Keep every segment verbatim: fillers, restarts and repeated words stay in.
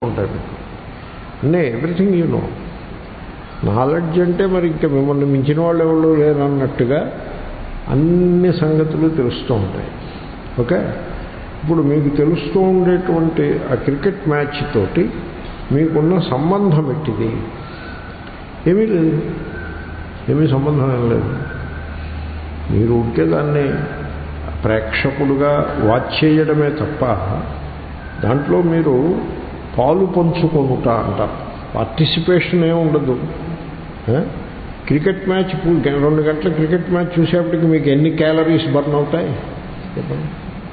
ఉంటాయి మీకు అన్నీ, ఎవ్రీథింగ్ యూ నో. నాలెడ్జ్ అంటే మరి ఇంకా మిమ్మల్ని మించిన వాళ్ళు ఎవరు లేరన్నట్టుగా అన్ని సంగతులు తెలుస్తూ ఉంటాయి. ఓకే, ఇప్పుడు మీకు తెలుస్తూ ఉండేటువంటి ఆ క్రికెట్ మ్యాచ్ తోటి మీకున్న సంబంధం ఎట్టిది? ఏమీ లేదు, ఏమీ సంబంధం ఏం లేదు. మీరు ఉంటే దాన్ని ప్రేక్షకుడుగా వాచ్ చేయడమే తప్ప దాంట్లో మీరు పాలు పంచుకొనుట అంటారు, పార్టిసిపేషన్ ఏమి ఉండదు. క్రికెట్ మ్యాచ్ రెండు గంటల క్రికెట్ మ్యాచ్ చూసేప్పటికి మీకు ఎన్ని క్యాలరీస్ బర్న్ అవుతాయి చెప్పండి?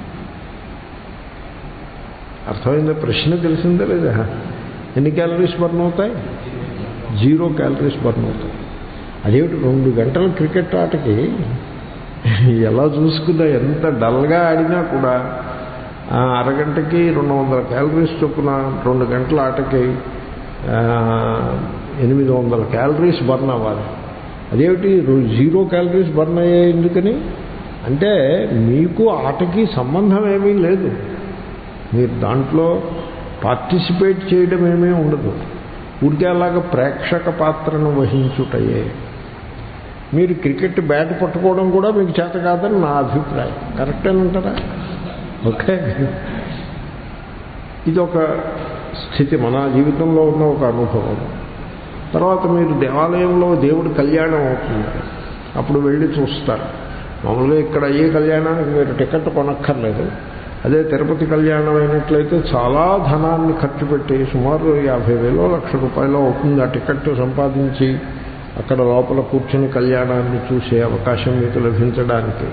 అర్థమైందా? ప్రశ్న తెలిసిందా లేదా? ఎన్ని క్యాలరీస్ బర్న్ అవుతాయి? జీరో క్యాలరీస్ బర్న్ అవుతాయి. అదేమిటి రెండు గంటల క్రికెట్ ఆటకి ఎలా చూసుకున్నా ఎంత డల్గా ఆడినా కూడా అరగంటకి రెండు వందల క్యాలరీస్ చొప్పున రెండు గంటల ఆటకి ఎనిమిది వందల క్యాలరీస్ బర్న్ అవ్వాలి. అదేమిటి జీరో క్యాలరీస్ బర్న్ అయ్యాయి ఎందుకని అంటే మీకు ఆటకి సంబంధం ఏమీ లేదు, మీరు దాంట్లో పార్టిసిపేట్ చేయడం ఏమీ ఉండదు, ఊరికే అలాగా ప్రేక్షక పాత్రను వహించుటయే. మీరు క్రికెట్ బ్యాట్ పట్టుకోవడం కూడా మీకు చేత కాదని నా అభిప్రాయం. కరెక్టేనంటారా? ఓకే, ఇది ఒక స్థితి, మన జీవితంలో ఉన్న ఒక అనుభవం. తర్వాత మీరు దేవాలయంలో దేవుడి కళ్యాణం అవుతుంది, అప్పుడు వెళ్ళి చూస్తారు. మామూలుగా ఇక్కడ ఏ కళ్యాణానికి మీరు టికెట్ కొనక్కర్లేదు. అదే తిరుపతి కళ్యాణం అయినట్లయితే చాలా ధనాన్ని ఖర్చు పెట్టి సుమారు యాభై వేలో లక్ష రూపాయలు అవుతుంది ఆ టికెట్ సంపాదించి అక్కడ లోపల కూర్చొని కళ్యాణాన్ని చూసే అవకాశం మీకు లభించడానికి.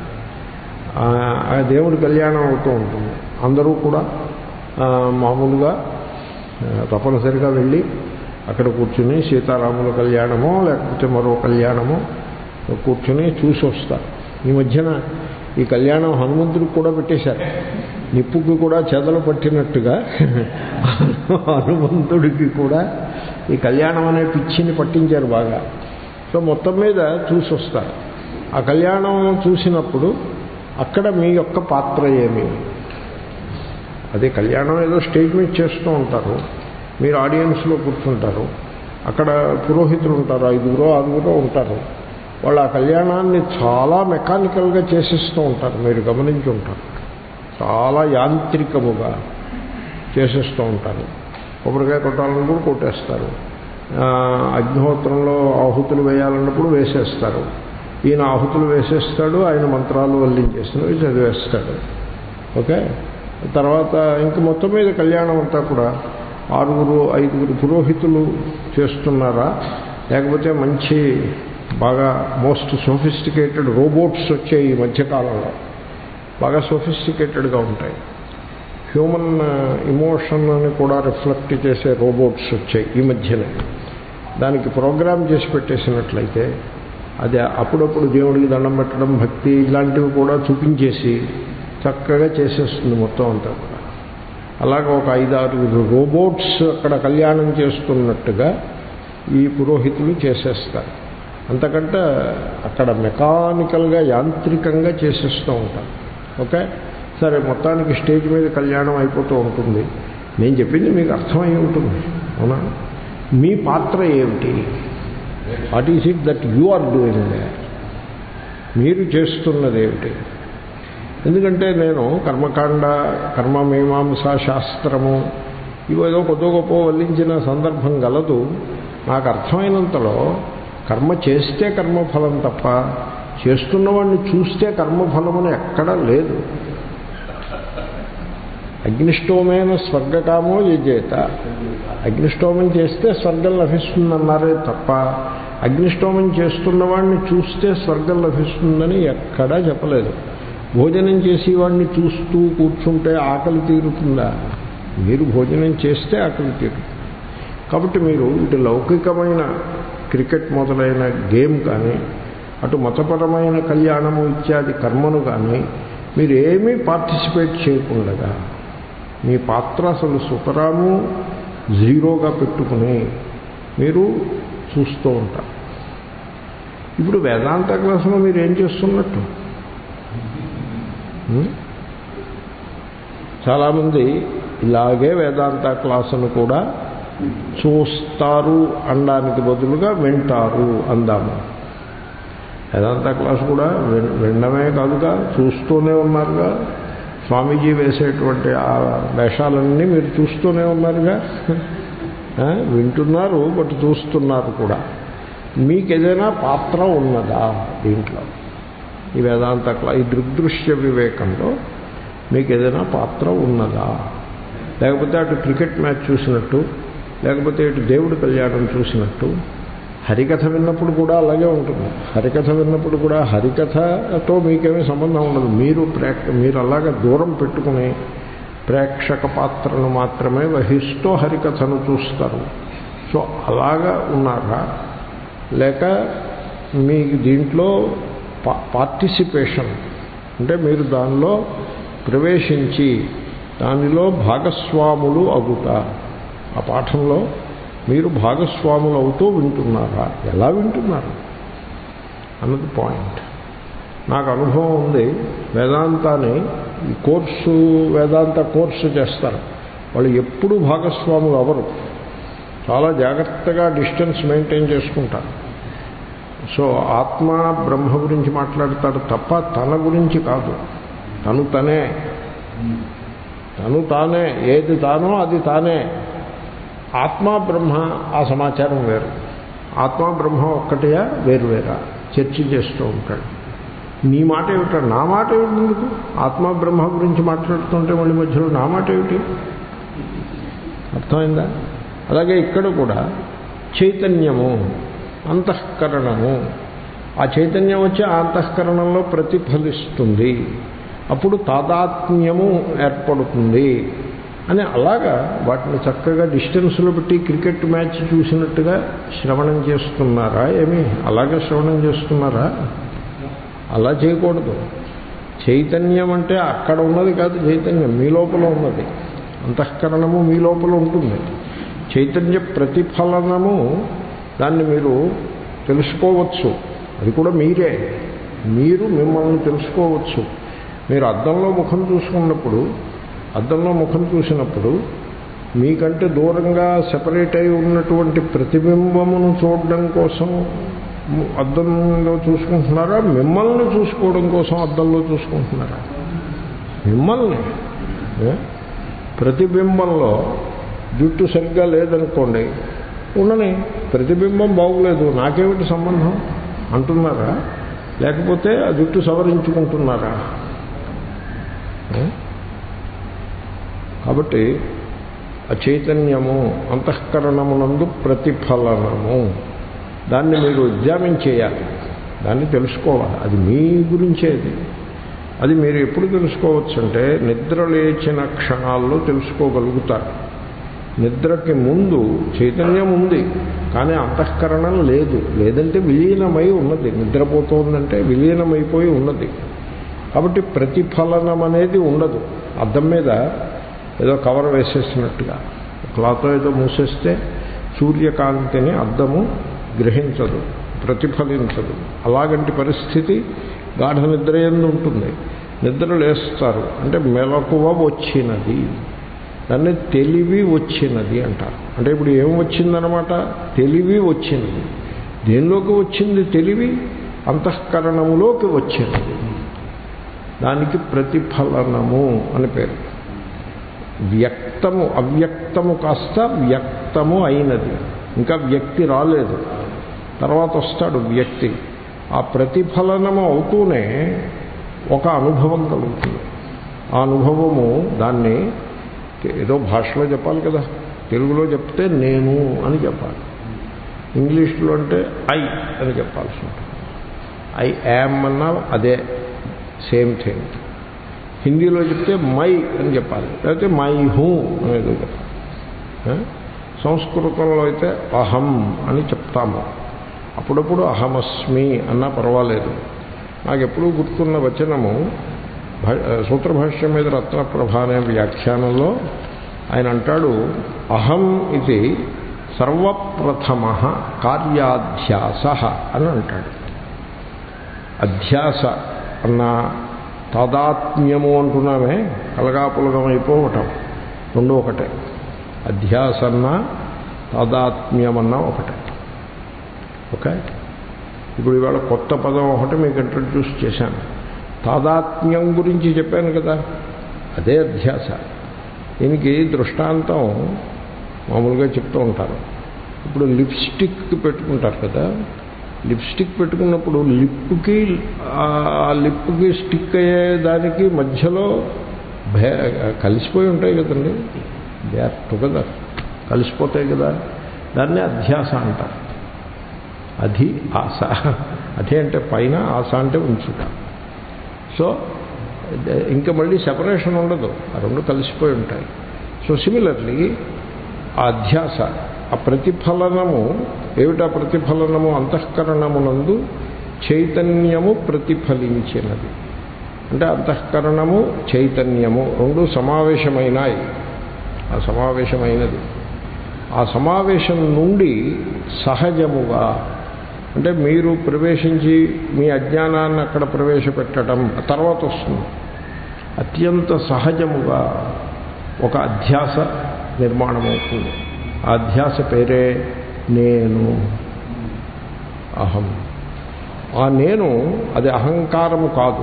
ఆ దేవుడి కళ్యాణం అవుతూ ఉంటుంది. అందరూ కూడా మామూలుగా తప్పనిసరిగా వెళ్ళి అక్కడ కూర్చుని సీతారాముల కళ్యాణమో లేకపోతే మరో కళ్యాణమో కూర్చుని చూసి వస్తారు. ఈ మధ్యన ఈ కళ్యాణం హనుమంతుడికి కూడా పెట్టేశారు, నిప్పుకి కూడా చెదలు పట్టినట్టుగా హనుమంతుడికి కూడా ఈ కళ్యాణం అనే పిచ్చిని పట్టించారు బాగా. సో మొత్తం మీద చూసి వస్తారు. ఆ కళ్యాణం చూసినప్పుడు అక్కడ మీ యొక్క పాత్ర ఏమి? అదే కళ్యాణం ఏదో స్టేజ్ మీద చేస్తూ ఉంటారు, మీరు ఆడియన్స్లో కూర్చుంటారు, అక్కడ పురోహితులు ఉంటారు, ఐదుగురో ఆరుగురో ఉంటారు. వాళ్ళు ఆ కళ్యాణాన్ని చాలా మెకానికల్గా చేసేస్తూ ఉంటారు, మీరు గమనించి ఉంటారు. చాలా యాంత్రికముగా చేసేస్తూ ఉంటారు. కొబ్బరికాయ కొట్టాలన్నప్పుడు కొట్టేస్తారు, అగ్నిహోత్రంలో ఆహుతులు వేయాలన్నప్పుడు వేసేస్తారు. ఈయన ఆహుతులు వేసేస్తాడు, ఆయన మంత్రాలు వల్లించేసినవి చదివేస్తాడు. ఓకే, తర్వాత ఇంక మొత్తం మీద కళ్యాణం అంతా కూడా ఆరుగురు ఐదుగురు పురోహితులు చేస్తున్నారా, లేకపోతే మంచి బాగా మోస్ట్ సోఫిస్టికేటెడ్ రోబోట్స్ వచ్చాయి ఈ మధ్యకాలంలో, బాగా సోఫిస్టికేటెడ్గా ఉంటాయి. హ్యూమన్ ఇమోషన్ అని కూడా రిఫ్లెక్ట్ చేసే రోబోట్స్ వచ్చాయి ఈ మధ్యనే. దానికి ప్రోగ్రామ్ చేసి పెట్టేసినట్లయితే అది అప్పుడప్పుడు దేవుడికి దండం పెట్టడం, భక్తి ఇలాంటివి కూడా చూపించేసి చక్కగా చేసేస్తుంది మొత్తం అంతా కూడా. అలాగే ఒక ఐదారు రోబోట్స్ అక్కడ కళ్యాణం చేస్తున్నట్టుగా ఈ పురోహితులు చేసేస్తారు. అంతకంటే అక్కడ మెకానికల్గా యాంత్రికంగా చేసేస్తూ ఉంటారు. ఓకే, సరే, మొత్తానికి స్టేజ్ మీద కళ్యాణం అయిపోతూ ఉంటుంది. నేను చెప్పింది మీకు అర్థమై ఉంటుంది, అవునా? మీ పాత్ర ఏమిటి? What is it that you are doing? మీరు చేస్తున్నది ఏమిటి? ఎందుకంటే నేను కర్మకాండ, కర్మమీమాంసా శాస్త్రము ఇవేదో కొద్ది గొప్ప వల్లించిన సందర్భం గలదు. నాకు అర్థమైనంతలో కర్మ చేస్తే కర్మఫలం తప్ప చేస్తున్నవాడిని చూస్తే కర్మఫలమని ఎక్కడా లేదు. అగ్నిష్టోమైన స్వర్గకామో యజేత, అగ్నిష్టోమం చేస్తే స్వర్గం లభిస్తుందన్నారే తప్ప అగ్నిష్టోమం చేస్తున్నవాడిని చూస్తే స్వర్గం లభిస్తుందని ఎక్కడా చెప్పలేదు. భోజనం చేసేవాడిని చూస్తూ కూర్చుంటే ఆకలి తీరుతుందా? మీరు భోజనం చేస్తే ఆకలి తీరుతుంది. కాబట్టి మీరు ఇటు లౌకికమైన క్రికెట్ మొదలైన గేమ్ కానీ అటు మతపరమైన కళ్యాణము ఇత్యాది కర్మను కానీ మీరు ఏమీ పార్టిసిపేట్ చేయకుండా మీ పాత్ర అసలు సుతరాము జీరోగా పెట్టుకుని మీరు చూస్తూ ఉంటారు. ఇప్పుడు వేదాంత క్లాసులో మీరు ఏం చేస్తున్నట్టు? చాలామంది ఇలాగే వేదాంత క్లాసును కూడా చూస్తారు అనడానికి బదులుగా వింటారు అందాము. వేదాంత క్లాసు కూడా వినడమే కాదుగా, చూస్తూనే ఉన్నారుగా. స్వామీజీ వేసేటువంటి ఆ వేషాలన్నీ మీరు చూస్తూనే ఉన్నారుగా. వింటున్నారు, బట్ చూస్తున్నారు కూడా. మీకు ఏదైనా పాత్ర ఉన్నదా దీంట్లో? ఈ వేదాంత క్లా ఈ దృగ్దృశ్య వివేకంలో మీకు ఏదైనా పాత్ర ఉన్నదా? లేకపోతే అటు క్రికెట్ మ్యాచ్ చూసినట్టు, లేకపోతే ఇటు దేవుడి కళ్యాణం చూసినట్టు. హరికథ విన్నప్పుడు కూడా అలాగే ఉంటుంది. హరికథ విన్నప్పుడు కూడా హరికథతో మీకేమీ సంబంధం ఉండదు. మీరు ప్రేక్ష మీరు అలాగే దూరం పెట్టుకుని ప్రేక్షక పాత్రను మాత్రమే వహిస్తూ హరికథను చూస్తారు. సో అలాగా ఉన్నారా? లేక మీకు దీంట్లో పా పార్టిసిపేషన్ అంటే మీరు దానిలో ప్రవేశించి దానిలో భాగస్వాములు అగుట, ఆ పాఠంలో మీరు భాగస్వాములు అవుతూ వింటున్నారా? ఎలా వింటున్నారు అన్నది పాయింట్. నాకు అనుభవం ఉంది. వేదాంతాన్ని ఈ కోర్సు వేదాంత కోర్సు చేస్తారు. వాళ్ళు ఎప్పుడూ భాగస్వాములు అవ్వరు. చాలా జాగ్రత్తగా డిస్టెన్స్ మెయింటైన్ చేసుకుంటారు. సో ఆత్మ బ్రహ్మ గురించి మాట్లాడతాడు తప్ప తన గురించి కాదు. తను తనే, తను తానే, ఏది తానో అది తానే. ఆత్మ బ్రహ్మ ఆ సమాచారం వేరు. ఆత్మ బ్రహ్మ ఒక్కటియా వేరు వేరా చర్చ చేస్తూ ఉంటాడు. నీ మాట ఏమిటా, నా మాట ఏమిటి? ఎందుకు ఆత్మ బ్రహ్మ గురించి మాట్లాడుతుంటే మళ్ళీ మధ్యలో నా మాట ఏమిటి? అర్థమైందా? అలాగే ఇక్కడ కూడా చైతన్యము, అంతఃకరణము, ఆ చైతన్యం వచ్చి ఆ అంతఃకరణంలో ప్రతిఫలిస్తుంది. అప్పుడు తాదాత్మ్యము ఏర్పడుతుంది అని అలాగా వాటిని చక్కగా డిస్టెన్స్లో పెట్టి క్రికెట్ మ్యాచ్ చూసినట్టుగా శ్రవణం చేస్తున్నారా? ఏమి అలాగే శ్రవణం చేస్తున్నారా? అలా చేయకూడదు. చైతన్యం అంటే అక్కడ ఉన్నది కాదు, చైతన్యం మీ లోపల ఉన్నది. అంతఃకరణము మీ లోపల ఉంటుంది. చైతన్య ప్రతిఫలనము దాన్ని మీరు తెలుసుకోవచ్చు. అది కూడా మీరే, మీరు మిమ్మల్ని తెలుసుకోవచ్చు. మీరు అద్దంలో ముఖం చూసుకున్నప్పుడు, అద్దంలో ముఖం చూసినప్పుడు మీకంటే దూరంగా సెపరేట్ అయి ఉన్నటువంటి ప్రతిబింబమును చూడడం కోసం అద్దంలో చూసుకుంటున్నారా? మిమ్మల్ని చూసుకోవడం కోసం అద్దంలో చూసుకుంటున్నారా? మిమ్మల్ని. ప్రతిబింబంలో జుట్టు సరిగ్గా లేదనుకోండి, ఉండని, ప్రతిబింబం బాగులేదు, నాకేమిటి సంబంధం అంటున్నారా? లేకపోతే ఆ జుట్టు సవరించుకుంటున్నారా? కాబట్టి ఆ చైతన్యము అంతఃకరణమునందు ప్రతిఫలనము, దాన్ని మీరు ఎగ్జామిన్ చేయాలి, దాన్ని తెలుసుకోవాలి. అది మీ గురించేది. అది మీరు ఎప్పుడు తెలుసుకోవచ్చు అంటే నిద్ర లేచిన క్షణాల్లో తెలుసుకోగలుగుతారు. నిద్రకి ముందు చైతన్యం ఉంది, కానీ అంతఃకరణం లేదు. లేదంటే విలీనమై ఉన్నది. నిద్రపోతుందంటే విలీనమైపోయి ఉన్నది. కాబట్టి ప్రతిఫలనం అనేది ఉండదు. అద్దం మీద ఏదో కవర్ వేసేసినట్టుగా క్లాత్ ఏదో మూసేస్తే సూర్యకాంతిని అద్దము గ్రహించదు, ప్రతిఫలించదు. అలాగంటి పరిస్థితి గాఢ నిద్ర యందు ఉంటుంది. నిద్ర లేస్తారు అంటే మెలకువ వచ్చినది, దాన్ని తెలివి వచ్చినది అంటారు. అంటే ఇప్పుడు ఏం వచ్చిందనమాట? తెలివి వచ్చినది. దేనిలోకి వచ్చింది తెలివి? అంతఃకరణములోకి వచ్చినది. దానికి ప్రతిఫలనము అని పేరు. వ్యక్తము అవ్యక్తము కాస్త వ్యక్తము అయినది. ఇంకా వ్యక్తి రాలేదు, తర్వాత వస్తాడు వ్యక్తి. ఆ ప్రతిఫలనము అవుతూనే ఒక అనుభవం కలుగుతుంది. ఆ అనుభవము దాన్ని ఏదో భాషలో చెప్పాలి కదా. తెలుగులో చెప్తే నేను అని చెప్పాలి, ఇంగ్లీష్లో అంటే ఐ అని చెప్పాల్సి ఉంటుంది. ఐ యామ్ అన్నా అదే సేమ్ థింగ్. హిందీలో చెప్తే మై అని చెప్పాలి, లేకపోతే మై హూ అనేది చెప్పాలి. సంస్కృతంలో అయితే అహం అని చెప్తాము. అప్పుడప్పుడు అహమస్మి అన్నా పర్వాలేదు. నాకు ఎప్పుడూ గుర్తున్న వచనము సూత్రభాష్యం మీద రత్నప్రభ అనే వ్యాఖ్యానంలో ఆయన అంటాడు, అహం ఇది సర్వప్రథమ కార్యాధ్యాస అని అంటాడు. అధ్యాస అన్న తాదాత్మ్యము అంటున్నామే, కలగాపులగం అయిపోవటం. రెండు ఒకటే. అధ్యాసన్నా తాదాత్మ్యమన్నా ఒకటే. ఓకే, ఇప్పుడు ఇవాళ కొత్త పదం ఒకటి మీకు ఇంట్రడ్యూస్ చేశాను. తాదాత్మ్యం గురించి చెప్పాను కదా, అదే అధ్యాస. దీనికి దృష్టాంతం మామూలుగా చెప్తూ ఉంటారు. ఇప్పుడు లిప్స్టిక్ పెట్టుకుంటారు కదా, లిప్స్టిక్ పెట్టుకున్నప్పుడు లిప్కి ఆ లిప్కి స్టిక్ అయ్యే దానికి మధ్యలో భే కలిసిపోయి ఉంటాయి కదండి, దే ఆర్ టుగెదర్, కలిసిపోతాయి కదా, దాన్నే అధ్యాస అంటారు. అధి ఆశ, అధి అంటే పైన, ఆశ అంటే ఉంచుట. సో ఇంకా మళ్ళీ సెపరేషన్ ఉండదు, ఆ రెండు కలిసిపోయి ఉంటాయి. సో సిమిలర్లీ ఆ అధ్యాస, ఆ ప్రతిఫలనము ఏమిటా ప్రతిఫలనము? అంతఃకరణమునందు చైతన్యము ప్రతిఫలించినది. అంటే అంతఃకరణము చైతన్యము రెండు సమావేశమైనాయి. ఆ సమావేశమైనది, ఆ సమావేశం నుండి సహజముగా, అంటే మీరు ప్రవేశించి మీ అజ్ఞానాన్ని అక్కడ ప్రవేశపెట్టడం తర్వాత వస్తుంది. అత్యంత సహజముగా ఒక అధ్యాస నిర్మాణం అవుతుంది. ఆ అధ్యాస పేరే నేను, అహం. ఆ నేను అది అహంకారము కాదు,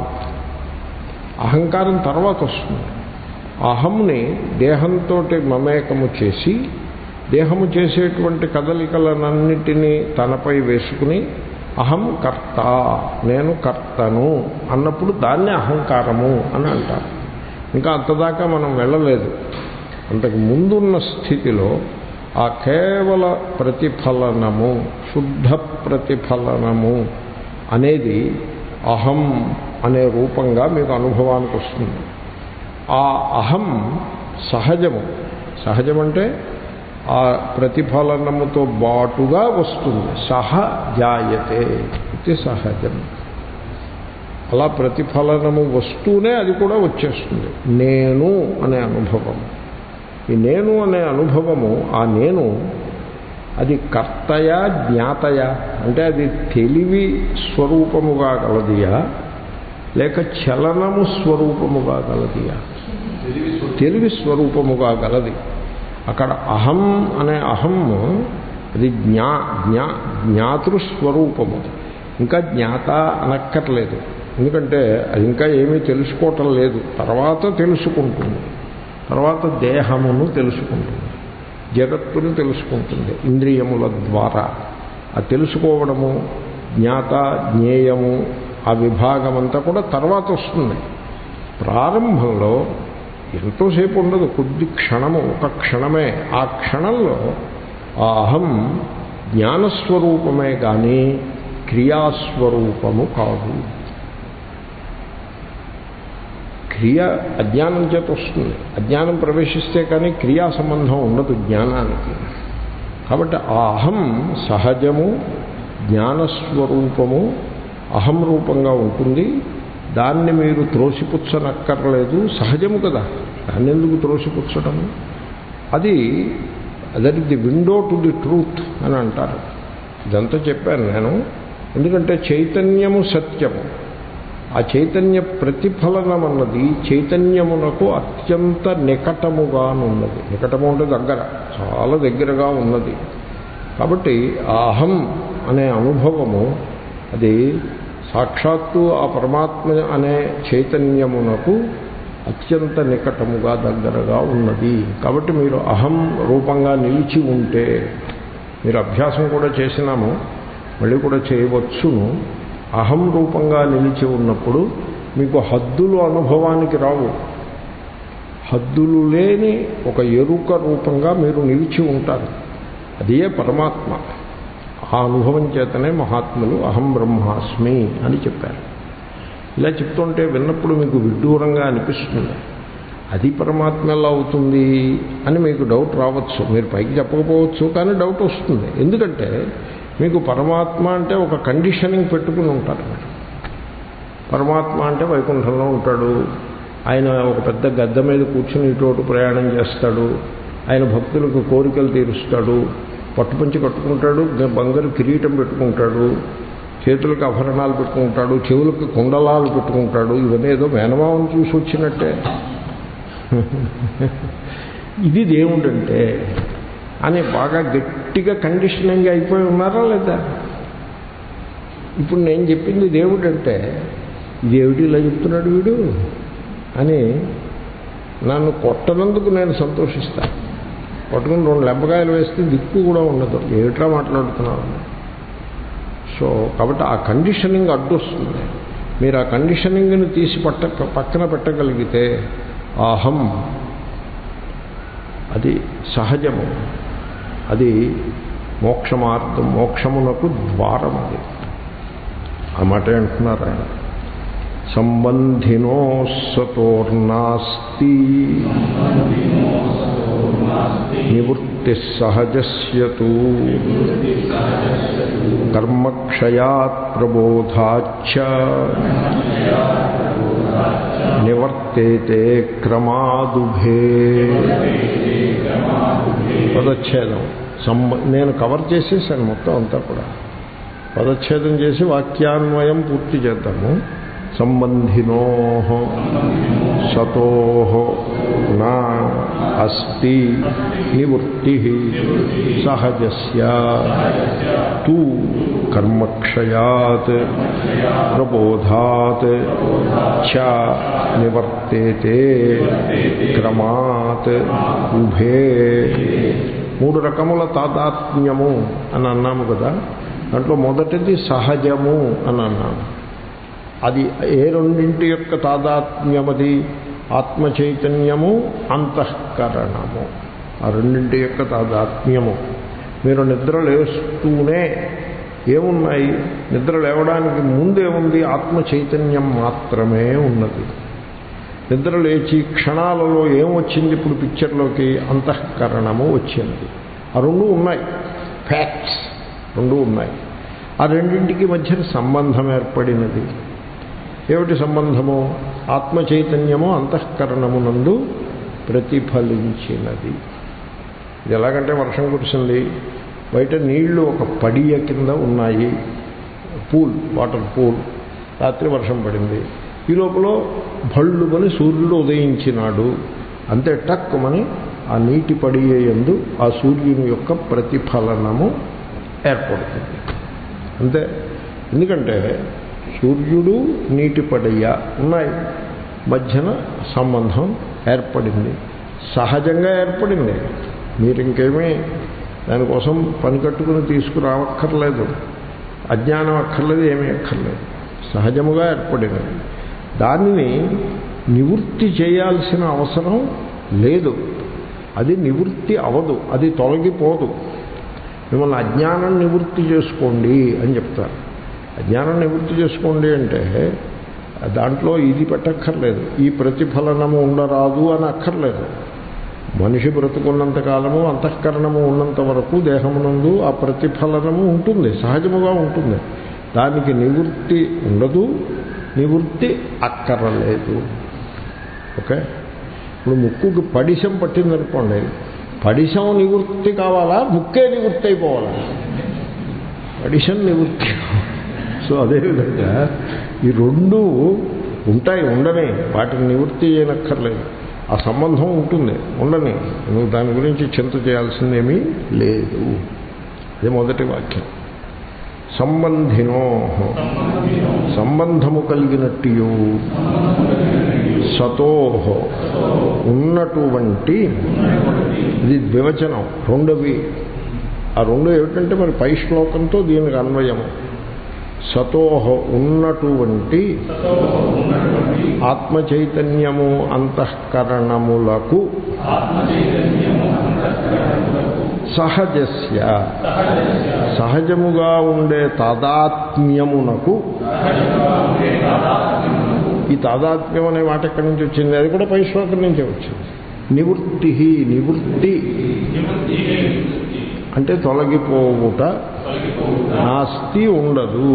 అహంకారం తర్వాత వస్తుంది. అహంని దేహంతో మమేకము చేసి దేహము చేసేటువంటి కదలికలనన్నిటినీ తనపై వేసుకుని అహం కర్త, నేను కర్తను అన్నప్పుడు దాన్నే అహంకారము అని అంటారు. ఇంకా అంతదాకా మనం వెళ్ళలేదు. అంతకు ముందున్న స్థితిలో ఆ కేవల ప్రతిఫలనము, శుద్ధ ప్రతిఫలనము అనేది అహం అనే రూపంగా మీకు అనుభవానికి వస్తుంది. ఆ అహం సహజము, సహజమంటే ఆ ప్రతిఫలనముతో బాటుగా వస్తుంది. సహ జాయతే ఇది సహజం. అలా ప్రతిఫలనము వస్తూనే అది కూడా వచ్చేస్తుంది. నేను అనే అనుభవం, ఈ నేను అనే అనుభవము, ఆ నేను అది కర్తయా జ్ఞాతయా, అంటే అది తెలివి స్వరూపముగా గలదియా లేక చలనము స్వరూపముగా గలదియా? తెలివి స్వరూపముగా గలది. అక్కడ అహం అనే అహము అది జ్ఞా జ్ఞా జ్ఞాతృస్వరూపము. ఇంకా జ్ఞాత అనక్కర్లేదు, ఎందుకంటే అది ఇంకా ఏమీ తెలుసుకోవటం లేదు. తర్వాత తెలుసుకుంటుంది, తర్వాత దేహమును తెలుసుకుంటుంది, జగత్తును తెలుసుకుంటుంది ఇంద్రియముల ద్వారా. ఆ తెలుసుకోవడము, జ్ఞాత జ్ఞేయము, ఆ విభాగమంతా కూడా తర్వాత వస్తుంది. ప్రారంభంలో ఎంతోసేపు ఉండదు, కొద్ది క్షణము, ఒక క్షణమే. ఆ క్షణంలో ఆ అహం జ్ఞానస్వరూపమే కానీ క్రియాస్వరూపము కాదు. క్రియ అజ్ఞానం చేత వస్తుంది, అజ్ఞానం ప్రవేశిస్తే కానీ క్రియా సంబంధం ఉండదు జ్ఞానానికి. కాబట్టి ఆ అహం సహజము, జ్ఞానస్వరూపము, అహం రూపంగా ఉంటుంది. దాన్ని మీరు త్రోసిపుచ్చనక్కర్లేదు, సహజము కదా, దాన్ని ఎందుకు త్రోసిపుచ్చటము? అది that is the window to the truth అని అంటారు. ఇదంతా చెప్పాను నేను, ఎందుకంటే చైతన్యము సత్యము. ఆ చైతన్య ప్రతిఫలనం అన్నది చైతన్యమునకు అత్యంత నికటముగా ఉన్నది. నికటము అంటే దగ్గర, చాలా దగ్గరగా ఉన్నది. కాబట్టి ఆ అహం అనే అనుభవము అది సాక్షాత్తు ఆ పరమాత్మ అనే చైతన్యమునకు అత్యంత నికటముగా దగ్గరగా ఉన్నది. కాబట్టి మీరు అహం రూపంగా నిలిచి ఉంటే, మీరు అభ్యాసం కూడా చేసినాము, మళ్ళీ కూడా చేయవచ్చును. అహం రూపంగా నిలిచి ఉన్నప్పుడు మీకు హద్దులు అనుభవానికి రావు. హద్దులు లేని ఒక ఎరుక రూపంగా మీరు నిలిచి ఉంటారు. అదే పరమాత్మ. ఆ అనుభవం చేతనే మహాత్ములు అహం బ్రహ్మాస్మి అని చెప్పారు. ఇలా చెప్తుంటే విన్నప్పుడు మీకు విడ్డూరంగా అనిపిస్తుంది. అది పరమాత్మ ఎలా అవుతుంది అని మీకు డౌట్ రావచ్చు. మీరు పైకి చెప్పకపోవచ్చు, కానీ డౌట్ వస్తుంది. ఎందుకంటే మీకు పరమాత్మ అంటే ఒక కండిషనింగ్ పెట్టుకుని ఉంటారు. పరమాత్మ అంటే వైకుంఠంలో ఉంటాడు, ఆయన ఒక పెద్ద గద్ద మీద కూర్చుని ఇటు ప్రయాణం చేస్తాడు, ఆయన భక్తులకు కోరికలు తీరుస్తాడు, పట్టుపంచి కట్టుకుంటాడు, బంగారు కిరీటం పెట్టుకుంటాడు, చేతులకు ఆభరణాలు పెట్టుకుంటాడు, చెవులకు కుండలాలు పెట్టుకుంటాడు. ఇవన్నీ ఏదో మేనమావను చూసి వచ్చినట్టే. ఇది దేవుడంటే అని బాగా గట్టిగా కండిషనింగ్ అయిపోయి ఉన్నారా లేదా? ఇప్పుడు నేను చెప్పింది దేవుడంటే దేవుడు ఇలా చెప్తున్నాడు వీడు అని నన్ను కొట్టనందుకు నేను సంతోషిస్తాను. కొట్టుకుని రెండు లెంపకాయలు వేస్తే దిక్కు కూడా ఉండదు, ఏమిట్రా మాట్లాడుతున్నాను. సో కాబట్టి ఆ కండిషనింగ్ అడ్డొస్తుంది. మీరు ఆ కండిషనింగ్ని తీసి పట్ట పక్కన పెట్టగలిగితే అహం అది సహజము, అది మోక్ష మార్గం, మోక్షమునకు ద్వారం. అది ఆ మాట అంటున్నారు ఆయన. సంబంధినో సతోర్నాస్తి నివృత్తి సహజస్యతు కర్మక్షయాత్ ప్రబోధాచ్చ నివర్తేతే క్రమాదుభే. పదచ్ఛేదం సంబ నేను కవర్ చేసేసాను మొత్తం అంతా కూడా. పదచ్ఛేదం చేసి వాక్యాన్వయం పూర్తి చేద్దాము. సంబంధినో సతో నా అస్తి నివృత్తి సహజస్య తు కర్మక్షయాత్ ప్రబోధాత్ చ నివర్తేతే క్రమాత్ ఉభే. మూడు రకముల తాదాత్మ్యము అని అన్నాము కదా. దాంట్లో మొదటిది సహజము అని అన్నాము. అది ఏ రెండింటి యొక్క తాదాత్మ్యమది? ఆత్మ చైతన్యము, అంతఃకరణము. ఆ రెండింటి యొక్క తాదాత్మ్యము. మీరు నిద్ర లేస్తూనే ఏమున్నాయి? నిద్ర లేవడానికి ముందేముంది? ఆత్మ చైతన్యం మాత్రమే ఉన్నది. నిద్ర లేచి క్షణాలలో ఏమొచ్చింది? ఇప్పుడు పిక్చర్లోకి అంతఃకరణము వచ్చింది. ఆ రెండు ఉన్నాయి, ఫ్యాక్ట్స్ రెండు ఉన్నాయి. ఆ రెండింటికి మధ్య సంబంధం ఏర్పడినది. ఏమిటి సంబంధము? ఆత్మ చైతన్యము అంతఃకరణమునందు ప్రతిఫలించినది. ఇది ఎలాగంటే వర్షం కురిసింది, బయట నీళ్లు ఒక పడియ కింద ఉన్నాయి, పూల్, వాటర్ పూల్. రాత్రి వర్షం పడింది. ఈ లోపల భళ్ళుమని సూర్యుడు ఉదయించినాడు. అంతే టక్కుమని ఆ నీటి పడియ యందు ఆ సూర్యుని యొక్క ప్రతిఫలనము ఏర్పడుతుంది. అంతే. ఎందుకంటే సూర్యుడు నీటి పడియ ఉన్నాయి, మధ్యన సంబంధం ఏర్పడింది, సహజంగా ఏర్పడింది. మీరు ఇంకేమీ దానికోసం పని కట్టుకుని తీసుకురావక్కర్లేదు, అజ్ఞానం అక్కర్లేదు, ఏమీ అక్కర్లేదు, సహజముగా ఏర్పడినది. దానిని నివృత్తి చేయాల్సిన అవసరం లేదు. అది నివృత్తి అవదు, అది తొలగిపోదు. మిమ్మల్ని అజ్ఞానం నివృత్తి చేసుకోండి అని చెప్తారు. అజ్ఞానం నివృత్తి చేసుకోండి అంటే దాంట్లో ఇది పెట్టక్కర్లేదు, ఈ ప్రతిఫలనము ఉండరాదు అని అక్కర్లేదు. మనిషి బ్రతుకున్నంత కాలము అంతఃకరణము ఉన్నంత వరకు దేహమునందు ఆ ప్రతిఫలనము ఉంటుంది, సహజముగా ఉంటుంది. దానికి నివృత్తి ఉండదు, నివృత్తి అక్కర్లేదు. ఓకే. ఇప్పుడు ముక్కుకి పడిశం పట్టిందనుకోండి, పడిశం నివృత్తి కావాలా, ముక్కే నివృత్తి అయిపోవాలా? పడిశం నివృత్తి. సో అదేవిధంగా ఈ రెండు ఉంటాయి, ఉండని, వాటిని నివృత్తి చేయనక్కర్లేదు. ఆ సంబంధం ఉంటుంది, ఉండని. నువ్వు దాని గురించి చింత చేయాల్సిందేమీ లేదు. అదే మొదటి వాక్యం. సంబంధినో సంబంధము కలిగినట్టు సతోహో ఉన్నటువంటి, ఇది ద్వివచనం, రెండవి. ఆ రెండు ఏమిటంటే మరి పై శ్లోకంతో దీనికి అన్వయము. సతోహ ఉన్నటువంటి ఆత్మ చైతన్యము అంతఃకరణములకు సహజస్య సహజముగా ఉండే తాదాత్మ్యమునకు. ఈ తాదాత్మ్యం అనే మాట ఎక్కడి నుంచి వచ్చింది? అది కూడా పై శ్లోకం నుంచే వచ్చింది. నివృత్తి, నివృత్తి అంటే తొలగిపోవుట, నాస్తి ఉండదు,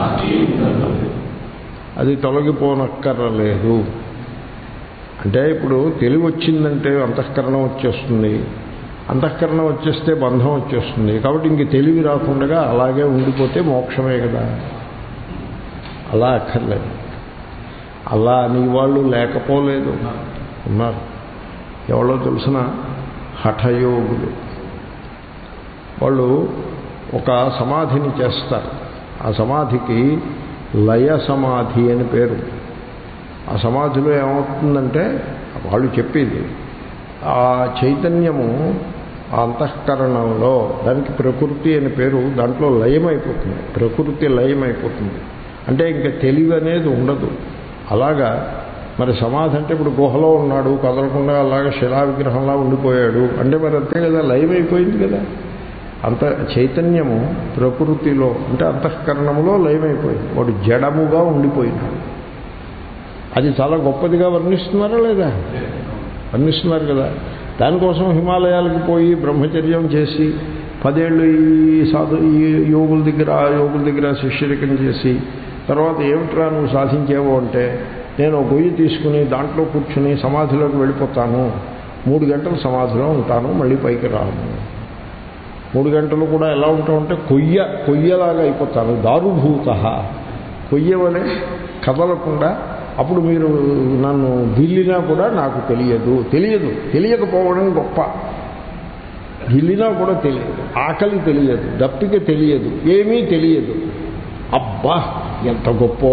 అది తొలగిపోనక్కర్లేదు. అంటే ఇప్పుడు తెలివి వచ్చిందంటే అంతఃకరణం వచ్చేస్తుంది, అంతఃకరణం వచ్చేస్తే బంధం వచ్చేస్తుంది. కాబట్టి ఇంక తెలివి రాకుండా అలాగే ఉండిపోతే మోక్షమే కదా. అలా అక్కర్లేదు. అలా నీ వాళ్ళు లేకపోలేదు, ఉన్నారు. ఎవరో తెలిసిన హఠయోగులు. వాళ్ళు ఒక సమాధిని చేస్తారు. ఆ సమాధికి లయ సమాధి అని పేరు. ఆ సమాధిలో ఏమవుతుందంటే వాళ్ళు చెప్పేది ఆ చైతన్యము ఆ అంతఃకరణంలో దానికి ప్రకృతి అని పేరు, దాంట్లో లయమైపోతుంది. ప్రకృతి లయమైపోతుంది అంటే ఇంకా తెలివి అనేది ఉండదు. అలాగా మరి సమాధి అంటే ఇప్పుడు గుహలో ఉన్నాడు, కదలకుండా అలాగా శిలా విగ్రహంలా ఉండిపోయాడు అంటే మరి అంతే కదా, లయమైపోయింది కదా. అంత చైతన్యము ప్రకృతిలో అంటే అంతఃకరణములో లయమైపోయింది. వాడు జడముగా ఉండిపోయినాడు. అది చాలా గొప్పదిగా వర్ణిస్తున్నారా లేదా? వర్ణిస్తున్నారు కదా. దానికోసం హిమాలయాలకు పోయి బ్రహ్మచర్యం చేసి పదేళ్ళు ఈ సాధు ఈ యోగుల దగ్గర ఆ యోగుల దగ్గర శిష్యరికం చేసి తర్వాత ఏమిట్రా నువ్వు సాధించేవో అంటే నేను గొయ్యి తీసుకుని దాంట్లో కూర్చుని సమాధిలోకి వెళ్ళిపోతాను, మూడు గంటలు సమాధిలో ఉంటాను, మళ్ళీ పైకి రాను. మూడు గంటలు కూడా ఎలా ఉంటామంటే కొయ్య కొయ్యలాగా అయిపోతాను, దారుభూత కొయ్య వలె కదలకుండా. అప్పుడు మీరు నన్ను గిల్లినా కూడా నాకు తెలియదు. తెలియదు తెలియకపోవడం గొప్ప. గిల్లినా కూడా తెలియదు, ఆకలి తెలియదు, దప్పిక తెలియదు, ఏమీ తెలియదు. అబ్బా ఎంత గొప్ప.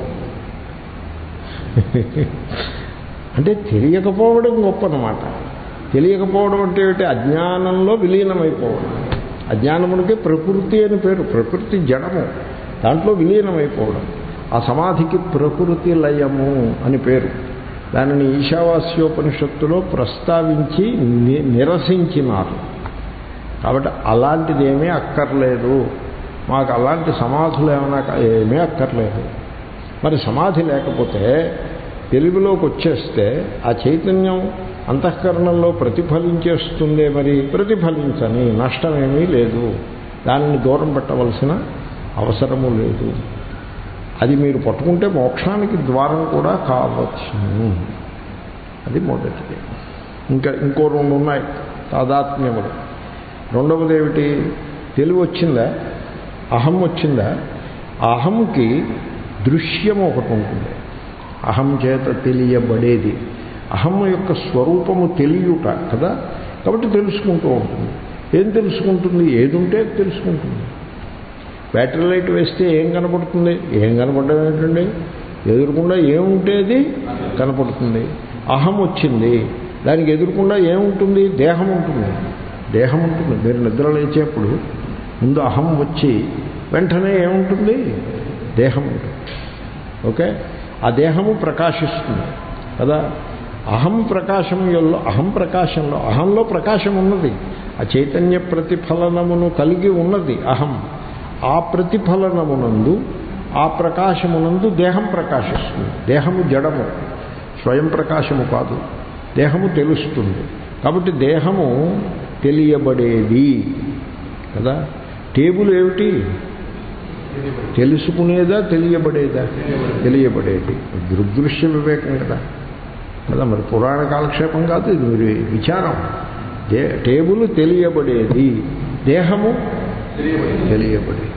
అంటే తెలియకపోవడం గొప్ప అన్నమాట. తెలియకపోవడం అంటే ఏమిటి? అజ్ఞానంలో విలీనమైపోవడం. అజ్ఞానమునికి ప్రకృతి అని పేరు. ప్రకృతి జడము, దాంట్లో విలీనమైపోవడం. ఆ సమాధికి ప్రకృతి లయము అని పేరు. దానిని ఈశావాస్యోపనిషత్తులో ప్రస్తావించి నిరసించినారు. కాబట్టి అలాంటిదేమీ అక్కర్లేదు, మాకు అలాంటి సమాధులు ఏమైనా ఏమీ అక్కర్లేదు. మరి సమాధి లేకపోతే తెలుగులోకి వచ్చేస్తే ఆ చైతన్యం అంతఃకరణంలో ప్రతిఫలించేస్తుందే. మరి ప్రతిఫలించని నష్టమేమీ లేదు, దానిని దూరం పెట్టవలసిన అవసరము లేదు. అది మీరు పట్టుకుంటే మోక్షానికి ద్వారం కూడా కావచ్చు. అది మొదటిది. ఇంకా ఇంకో రెండు ఉన్నాయి తాదాత్మ్యములు. రెండవది ఏమిటి? తెలివి వచ్చిందా, అహం వచ్చిందా? ఆ అహంకి దృశ్యము ఒకటి ఉంటుంది, అహం చేత తెలియబడేది. అహం యొక్క స్వరూపము తెలియుట కదా, కాబట్టి తెలుసుకుంటూ ఉంటుంది. ఏం తెలుసుకుంటుంది? ఏది ఉంటే తెలుసుకుంటుంది. బ్యాటరీ లైట్ వేస్తే ఏం కనపడుతుంది? ఏం కనపడడం ఏంటండి? ఎదురుకుండా ఏముంటే అది కనపడుతుంది. అహం వచ్చింది, దానికి ఎదురుకుండా ఏముంటుంది? దేహం ఉంటుంది. దేహం ఉంటుంది. మీరు నిద్ర లేచేప్పుడు ముందు అహం వచ్చి వెంటనే ఏముంటుంది? దేహం ఉంటుంది. ఓకే, ఆ దేహము ప్రకాశిస్తుంది కదా. అహం ప్రకాశంలో అహం ప్రకాశంలో అహంలో ప్రకాశం ఉన్నది. ఆ చైతన్య ప్రతిఫలనమును కలిగి ఉన్నది అహం. ఆ ప్రతిఫలనమునందు ఆ ప్రకాశమునందు దేహం ప్రకాశిస్తుంది. దేహము జడము, స్వయం ప్రకాశము కాదు. దేహము తెలుస్తుంది. కాబట్టి దేహము తెలియబడేది కదా. టేబుల్ ఏమిటి? తెలుసుకునేదా తెలియబడేదా? తెలియబడేది. దృగ్దృశ్య వివేకం కదా కదా మరి పురాణ కాలక్షేపం కాదు ఇది, మీరు విచారం. దే టేబుల్ తెలియబడేది, దేహము తెలియబడేది.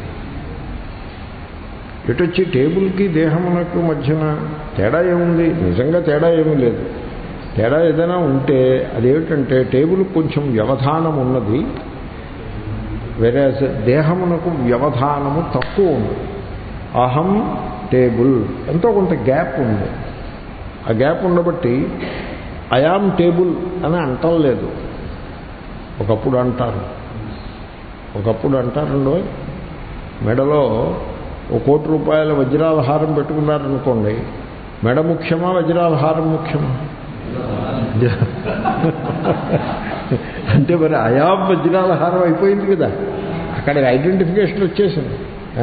ఇటొచ్చి టేబుల్కి దేహమునకు మధ్యన తేడా ఏముంది? నిజంగా తేడా ఏమీ లేదు. తేడా ఏదైనా ఉంటే అదేమిటంటే టేబుల్ కొంచెం వ్యవధానం ఉన్నది, వేరే దేహమునకు వ్యవధానము తక్కువ ఉంది. అహం టేబుల్ ఎంతో కొంత గ్యాప్ ఉంది. ఆ గ్యాప్ ఉండబట్టి ఐఆమ్ టేబుల్ అని అంటలేదు. ఒకప్పుడు అంటారు, ఒకప్పుడు అంటారండో. మెడలో ఒక కోటి రూపాయల వజ్రాల హారం పెట్టుకున్నారనుకోండి, మెడ ముఖ్యమా వజ్రాల హారం ముఖ్యమా? అంటే మరి అయాం వజ్రాల హారం అయిపోయింది కదా, అక్కడ ఐడెంటిఫికేషన్ వచ్చేసింది.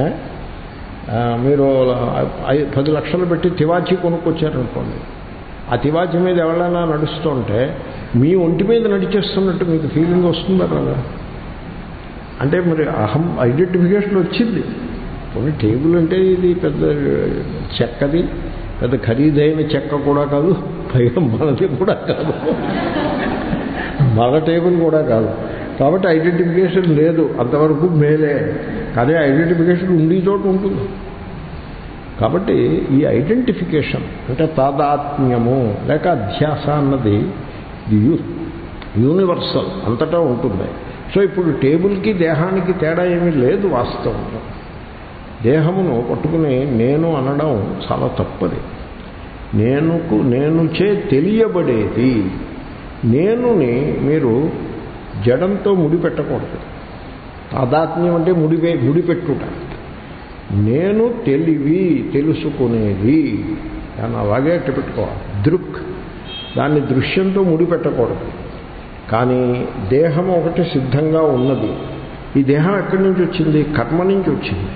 మీరు పది లక్షలు పెట్టి తివాచీ కొనుక్కొచ్చారనుకోండి, ఆ తివాచీ మీద ఎవరైనా నడుస్తుంటే మీ ఒంటి మీద నడిచేస్తున్నట్టు మీకు ఫీలింగ్ వస్తుందా కదా. అంటే మరి అహం ఐడెంటిఫికేషన్ వచ్చింది. కొన్ని టేబుల్ అంటే ఇది పెద్ద చెక్కది, పెద్ద ఖరీదైన చెక్క కూడా కాదు, పైగా మనది కూడా కాదు, మన టేబుల్ కూడా కాదు. కాబట్టి ఐడెంటిఫికేషన్ లేదు, అంతవరకు మేలే. కానీ ఐడెంటిఫికేషన్ ఉండి చోట ఉంటుంది. కాబట్టి ఈ ఐడెంటిఫికేషన్ అంటే తాదాత్మ్యము లేక అధ్యాస అన్నది ఇది యూనివర్సల్, అంతటా ఉంటుంది. సో ఇప్పుడు టేబుల్కి దేహానికి తేడా ఏమీ లేదు వాస్తవంలో. దేహమును పట్టుకుని నేను అనడం చాలా తప్పది. నేనుకు నేనుచే తెలియబడేది. నేనుని మీరు జడంతో ముడిపెట్టకూడదు. తాదాత్మ్యం అంటే ముడిపే ముడిపెట్టుట. నేను తెలివి, తెలుసుకునేది దాన్ని అలాగే అట్టు పెట్టుకోవాలి. దృక్, దాన్ని దృశ్యంతో ముడిపెట్టకూడదు. కానీ దేహం ఒకటి సిద్ధంగా ఉన్నది. ఈ దేహం ఎక్కడి నుంచి వచ్చింది? కర్మ నుంచి వచ్చింది,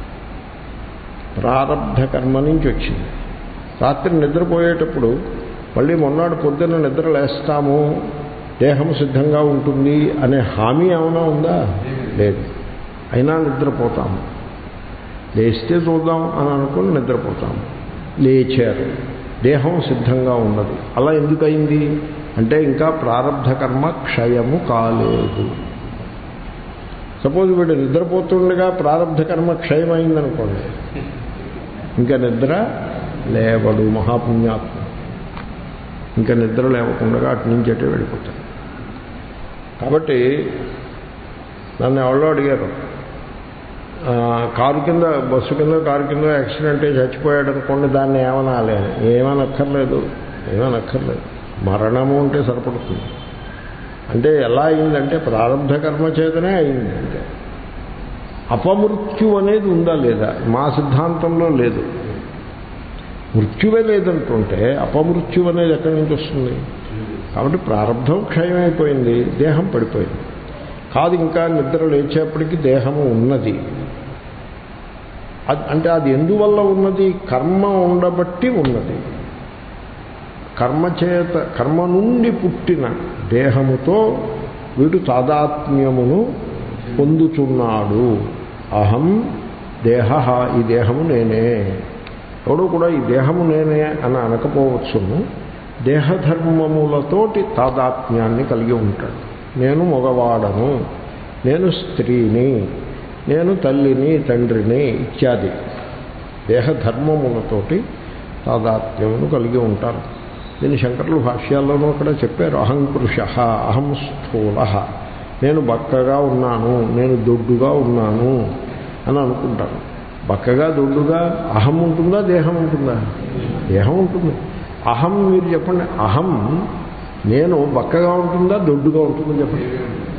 ప్రారబ్ధ కర్మ నుంచి వచ్చింది. రాత్రి నిద్రపోయేటప్పుడు మళ్ళీ మొన్నాడు పొద్దున్న నిద్ర లేస్తాము, దేహం సిద్ధంగా ఉంటుంది అనే హామీ ఏమైనా ఉందా? లేదు. అయినా నిద్రపోతాము. లేస్తే చూద్దాం అని అనుకుని నిద్రపోతాము. లేచారు, దేహం సిద్ధంగా ఉన్నది. అలా ఎందుకయింది అంటే ఇంకా ప్రారబ్ధ కర్మ క్షయము కాలేదు. సపోజ్ వీడు నిద్రపోతుండగా ప్రారబ్ధ కర్మ క్షయమైందనుకోండి, ఇంకా నిద్ర లేవడు మహాపుణ్యాత్మ. ఇంకా నిద్ర లేవకుండా అటు నుంచి అటే వెళ్ళిపోతాడు. కాబట్టి నన్ను ఎవరో అడిగారు, కారు కింద బస్సు కింద కారు కింద యాక్సిడెంట్ అయ్యి చచ్చిపోయాడు అనుకోండి, దాన్ని ఏమనాలి అని. ఏమనక్కర్లేదు, ఏమనక్కర్లేదు. మరణము అంటే సరిపడుతుంది. అంటే ఎలా అయిందంటే ప్రారబ్ధ కర్మ చేతనే అయింది. అంటే అపమృత్యు అనేది ఉందా లేదా? మా సిద్ధాంతంలో లేదు. మృత్యువే లేదంటుంటే అపమృత్యు అనేది ఎక్కడి నుంచి వస్తుంది? కాబట్టి ప్రారబ్ధం క్షయమైపోయింది, దేహం పడిపోయింది. కాదు, ఇంకా నిద్ర లేచేప్పటికీ దేహము ఉన్నది. అంటే అది ఎందువల్ల ఉన్నది? కర్మ ఉండబట్టి ఉన్నది. కర్మచేత, కర్మ నుండి పుట్టిన దేహముతో వీడు తాదాత్మ్యమును పొందుతున్నాడు. అహం దేహ, ఈ దేహము నేనే. ఎవడు కూడా ఈ దేహము నేనే అని అనకపోవచ్చును. దేహధర్మములతోటి తాదాత్మ్యాన్ని కలిగి ఉంటాడు. నేను మగవాడను, నేను స్త్రీని, నేను తల్లిని తండ్రిని ఇత్యాది దేహధర్మములతోటి తాదాత్మ్యమును కలిగి ఉంటారు. దీన్ని శంకరులు భాష్యాల్లోనూ అక్కడ చెప్పారు. అహం పురుష, అహం స్థూల, నేను బక్కగా ఉన్నాను, నేను దొడ్డుగా ఉన్నాను అని అనుకుంటాను. బక్కగా దొడ్డుగా అహం ఉంటుందా, దేహం ఉంటుందా? దేహం ఉంటుంది. అహం మీరు చెప్పండి, అహం నేను బక్కగా ఉంటుందా, దొడ్డుగా ఉంటుందా చెప్పండి?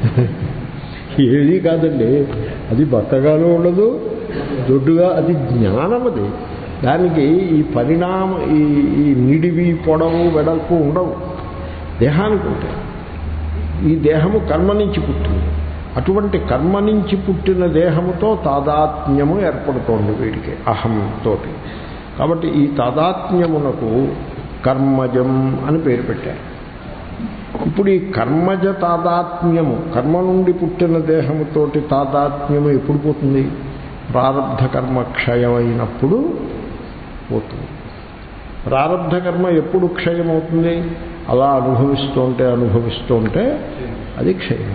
ఏది కాదండి. అది బక్కగానూ ఉండదు, దొడ్డుగా. అది జ్ఞానం. అది దానికి ఈ పరిణామ ఈ ఈ నిడివి పొడవు వెడల్పు ఉండవు. దేహానికి ఉంటాయి. ఈ దేహము కర్మ నుంచి పుట్టింది. అటువంటి కర్మ నుంచి పుట్టిన దేహముతో తాదాత్మ్యము ఏర్పడుతోంది వీడికి అహంతోటి. కాబట్టి ఈ తాదాత్మ్యమునకు కర్మజం అని పేరు పెట్టారు. ఇప్పుడు ఈ కర్మజ తాదాత్మ్యము, కర్మ నుండి పుట్టిన దేహముతోటి తాదాత్మ్యము ఎప్పుడు పోతుంది? ప్రారబ్ధ కర్మ క్షయమైనప్పుడు పోతుంది. ప్రారబ్ధ కర్మ ఎప్పుడు క్షయమవుతుంది? అలా అనుభవిస్తుంటే అనుభవిస్తుంటే అది క్షయం.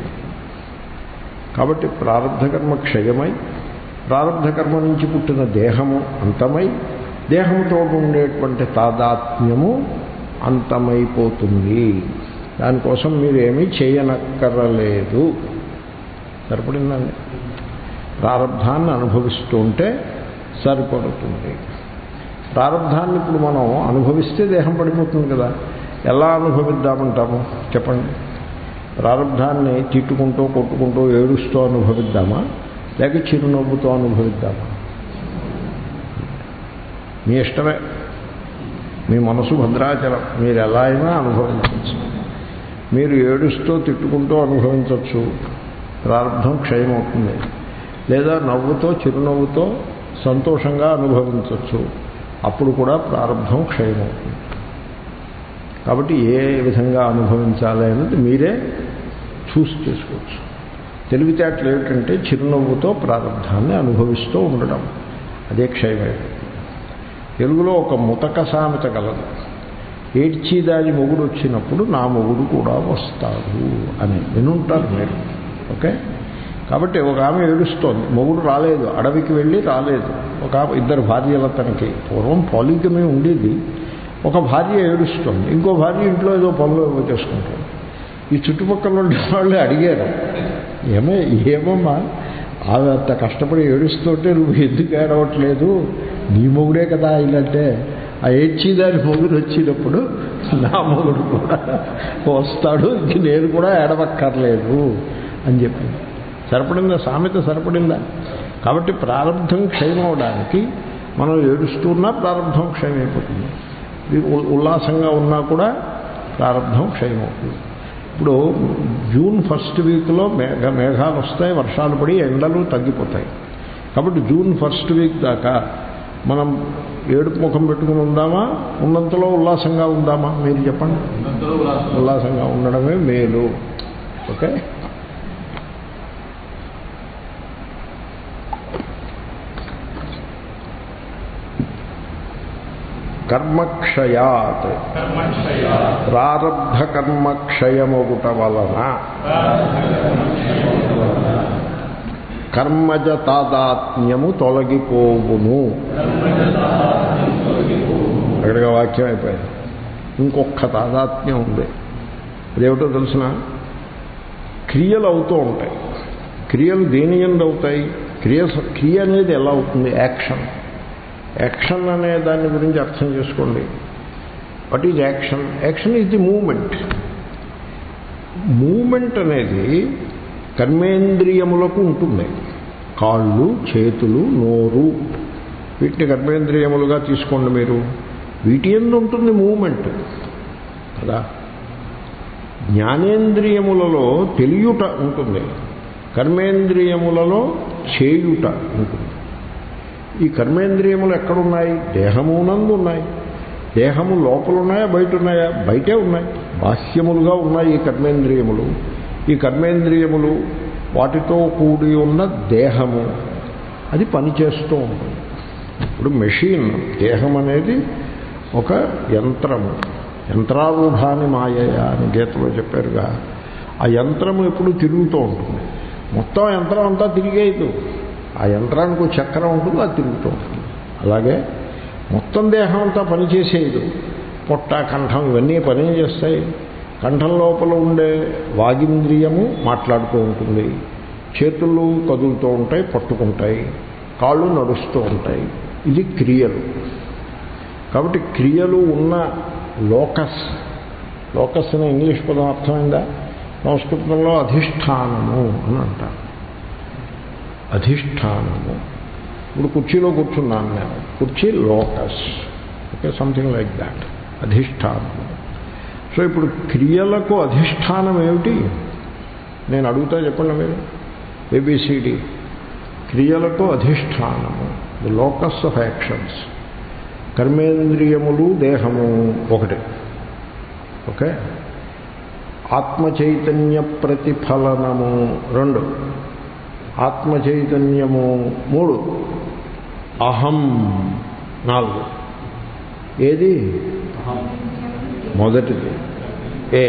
కాబట్టి ప్రారబ్ధ కర్మ క్షయమై, ప్రారబ్ధ కర్మ నుంచి పుట్టిన దేహము అంతమై, దేహంతో ఉండేటువంటి తాదాత్మ్యము అంతమైపోతుంది. దానికోసం మీరు ఏమీ చేయనక్కరలేదు. సరిపడిందండి. ప్రారబ్ధాన్ని అనుభవిస్తూ ఉంటే సరిపడుతుంది. ప్రారబ్ధాన్ని ఇప్పుడు మనం అనుభవిస్తే దేహం పడిపోతుంది కదా. ఎలా అనుభవిద్దామంటాము చెప్పండి? ప్రారబ్ధాన్ని తిట్టుకుంటూ కొట్టుకుంటూ ఏడుస్తూ అనుభవిద్దామా, లేక చిరునవ్వుతో అనుభవిద్దామా? మీ ఇష్టమే. మీ మనసు భద్రాచలం, మీరు ఎలా అయినా అనుభవించవచ్చు. మీరు ఏడుస్తూ తిట్టుకుంటూ అనుభవించవచ్చు, ప్రారబ్ధం క్షయమవుతుంది. లేదా నవ్వుతో చిరునవ్వుతో సంతోషంగా అనుభవించవచ్చు, అప్పుడు కూడా ప్రారబ్ధం క్షయమవుతుంది. కాబట్టి ఏ విధంగా అనుభవించాలి అనేది మీరే చూస్ చేసుకోవచ్చు. తెలివితేటలు ఏమిటంటే చిరునవ్వుతో ప్రారబ్ధాన్ని అనుభవిస్తూ ఉండడం, అదే క్షయమైంది. తెలుగులో ఒక ముతక సామెత కలదు. ఏడ్చి దాని మొగుడు వచ్చినప్పుడు నా మొగుడు కూడా వస్తాడు అని వినుంటారు మీరు. ఓకే. కాబట్టి ఒక ఆమె ఏడుస్తోంది, మొగుడు రాలేదు, అడవికి వెళ్ళి రాలేదు. ఒక ఇద్దరు భార్యల తనకి పూర్వం పాలిగమీ ఉండేది. ఒక భార్య ఏడుస్తోంది, ఇంకో భార్య ఇంట్లో ఏదో పనులు ఏవో చేసుకుంటుంది. ఈ చుట్టుపక్కల ఉన్న వాళ్ళు అడిగారు, ఏమో ఏమమ్మా ఆమె అంత కష్టపడి ఏడుస్తుంటే నువ్వు ఎందుకు ఏడవట్లేదు, నీ మొగుడే కదా ఇలాంటే, ఆ ఏడ్చిదాని మొగుడు వచ్చినప్పుడు నా మొగుడు కూడా వస్తాడు, ఇంక నేను కూడా ఏడవక్కర్లేదు అని చెప్పింది. సరిపడిందా సామెత? సరిపడిందా? కాబట్టి ప్రారంభం క్షయమవడానికి మనం ఏడుస్తున్నా ప్రారంభం క్షయమైపోతుంది, ఉల్లాసంగా ఉన్నా కూడా ప్రారంభం క్షయమవుతుంది. ఇప్పుడు జూన్ ఫస్ట్ వీక్లో మేఘ మేఘాలు వస్తాయి, వర్షాలు పడి ఎండలు తగ్గిపోతాయి. కాబట్టి జూన్ ఫస్ట్ వీక్ దాకా మనం ఏడుపు ముఖం పెట్టుకుని ఉందామా, ఉన్నంతలో ఉల్లాసంగా ఉందామా? మీరు చెప్పండి. ఉల్లాసంగా ఉండడమే మేలు. ఓకే, కర్మక్షయాత్ ప్రారబ్ధ కర్మక్షయమొగుట వలన కర్మజ తాదాత్మ్యము తొలగిపోవును. అక్కడిగా వాక్యం అయిపోయింది. ఇంకొక తాదాత్మ్యం ఉంది. అదేమిటో తెలిసిన, క్రియలు అవుతూ ఉంటాయి. క్రియలు దేని యందు అవుతాయి? క్రియ క్రియ అనేది ఎలా అవుతుంది? యాక్షన్. యాక్షన్ అనే దాని గురించి అర్థం చేసుకోండి. What is action? Action is the movement. Movement అనేది కర్మేంద్రియములకు ఉంటుంది. కాళ్ళు, చేతులు, నోరు, వీటిని కర్మేంద్రియములుగా తీసుకోండి మీరు. వీటి యందు ఉంటుంది మూమెంట్ కదా. జ్ఞానేంద్రియములలో తెలియుట ఉంటుంది, కర్మేంద్రియములలో చేయుట ఉంటుంది. ఈ కర్మేంద్రియములు ఎక్కడున్నాయి? దేహమునందు ఉన్నాయి. దేహము లోపల ఉన్నాయా, బయట ఉన్నాయా? బయటే ఉన్నాయి, బాహ్యములుగా ఉన్నాయి ఈ కర్మేంద్రియములు. ఈ కర్మేంద్రియములు వాటితో కూడి ఉన్న దేహము అది పనిచేస్తూ ఉంటుంది. ఇప్పుడు మెషిన్, దేహం అనేది ఒక యంత్రము. యంత్రారూఢాన్ని మాయయా అని గీతలో చెప్పారుగా. ఆ యంత్రము ఎప్పుడు తిరుగుతూ ఉంటుంది. మొత్తం యంత్రం అంతా తిరిగేదు. ఆ యంత్రానికి చక్రం ఉంటుంది, అది తిరుగుతూ ఉంటుంది. అలాగే మొత్తం దేహం అంతా పనిచేసేది. పొట్ట, కంఠం ఇవన్నీ పని చేస్తాయి. కంఠం లోపల ఉండే వాగింద్రియము మాట్లాడుతూ ఉంటుంది, చేతులు కదులుతూ ఉంటాయి, పట్టుకుంటాయి, కాళ్ళు నడుస్తూ ఉంటాయి. ఇది క్రియలు. కాబట్టి క్రియలు ఉన్న లోకస్, లోకస్ అనే ఇంగ్లీష్ పదం అర్థమైందా? సంస్కృతంలో అధిష్టానము అని అంటారు. అధిష్టానము. ఇప్పుడు కుర్చీలో కూర్చున్నాను నేను, కుర్చీ locus. Okay, something like that, అధిష్టానము. సో ఇప్పుడు క్రియలకు అధిష్టానం ఏమిటి? నేను అడుగుతా, చెప్పండి మీరు. ఏబిసిడి. క్రియలకు అధిష్టానము, ది లోకస్ ఆఫ్ యాక్షన్స్. కర్మేంద్రియములు, దేహము ఒకటి. ఓకే. ఆత్మచైతన్య ప్రతిఫలనము రెండు. ఆత్మచైతన్యము మూడు. అహం నాలుగు. ఏది మొదటిది? ఏ.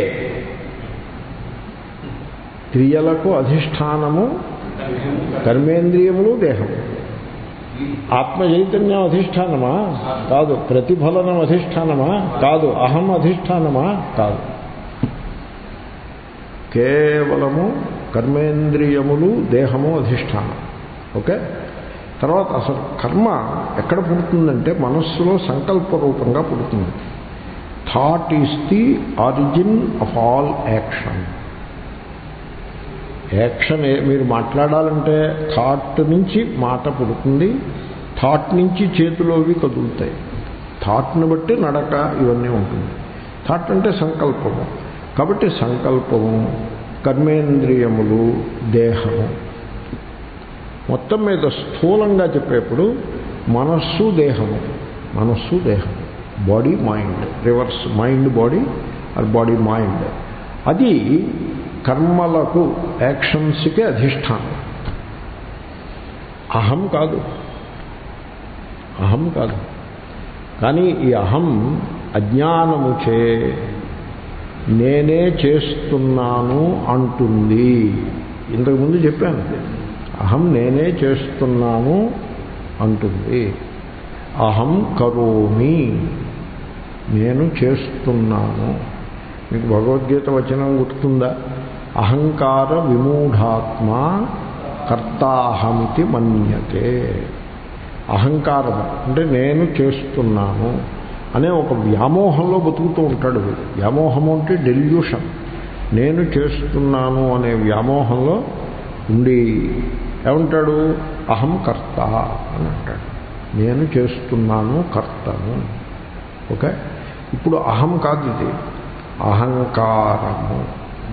క్రియలకు అధిష్టానము కర్మేంద్రియములు, దేహము. ఆత్మచైతన్యం అధిష్టానమా? కాదు. ప్రతిఫలనం అధిష్టానమా? కాదు. అహం అధిష్టానమా? కాదు. కేవలము కర్మేంద్రియములు, దేహము అధిష్టానం. ఓకే. తర్వాత అసలు కర్మ ఎక్కడ పుడుతుందంటే మనస్సులో సంకల్ప రూపంగా పుడుతుంది. Thought is the origin of all action. Action మీరు మాట్లాడాలంటే థాట్ నుంచి మాట పుడుతుంది, థాట్ నుంచి చేతులోవి కదులుతాయి, థాట్ని బట్టి నడక ఇవన్నీ ఉంటుంది. థాట్ అంటే సంకల్పము. కాబట్టి సంకల్పము, కర్మేంద్రియములు, దేహము. మొత్తం మీద స్థూలంగా చెప్పేప్పుడు మనస్సు, దేహము. మనస్సు, దేహము, body, mind, reverse mind body or body mind. అది కర్మలకు, యాక్షన్స్కి అధిష్టానం. అహం కాదు, అహం కాదు. కానీ ఈ అహం అజ్ఞానముచే నేనే చేస్తున్నాను అంటుంది. ఇంతకుముందు చెప్పాను, అహం నేనే చేస్తున్నాను అంటుంది. అహం కరోమి, నేను చేస్తున్నాను. మీకు భగవద్గీత వచనం గుర్తుందా? అహంకార విమూఢాత్మ కర్తాహమితి మన్యతే. అహంకారం అంటే నేను చేస్తున్నాను అనే ఒక వ్యామోహంలో బతుకుతూ ఉంటాడు వీడు. వ్యామోహము అంటే డెల్యూషన్. నేను చేస్తున్నాను అనే వ్యామోహంలో ఉండి ఏమంటాడు? అహం కర్త అని అంటాడు. నేను చేస్తున్నాను, కర్తను. ఓకే, ఇప్పుడు అహం కాదు, ఇది అహంకారము.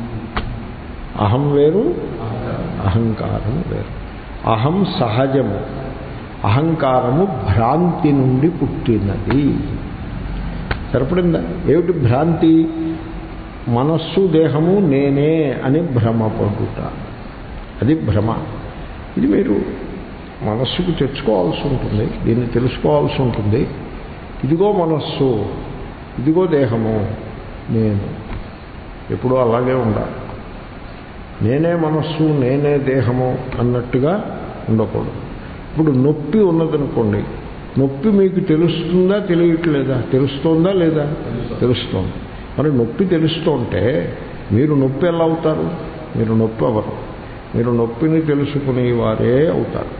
అహం వేరు, అహంకారం వేరు. అహం సహజము, అహంకారము భ్రాంతి నుండి పుట్టినది. సరిపడిందా? ఏమిటి భ్రాంతి? మనస్సు దేహము నేనే అని భ్రమపడుట, అది భ్రమ. ఇది మీరు మనస్సుకు తెచ్చుకోవాల్సి ఉంటుంది, దీన్ని తెలుసుకోవాల్సి ఉంటుంది. ఇదిగో మనస్సు, ఇదిగో దేహము, నేను ఎప్పుడూ అలాగే ఉండాలి. నేనే మనస్సు, నేనే దేహము అన్నట్టుగా ఉండకూడదు. ఇప్పుడు నొప్పి ఉన్నదనుకోండి, నొప్పి మీకు తెలుస్తుందా తెలియట్లేదా? తెలుస్తోందా లేదా? తెలుస్తోంది. మరి నొప్పి తెలుస్తుంటే మీరు నొప్పి ఎలా అవుతారు? మీరు నొప్పి అవ్వరు. మీరు నొప్పిని తెలుసుకునే వారే అవుతారు.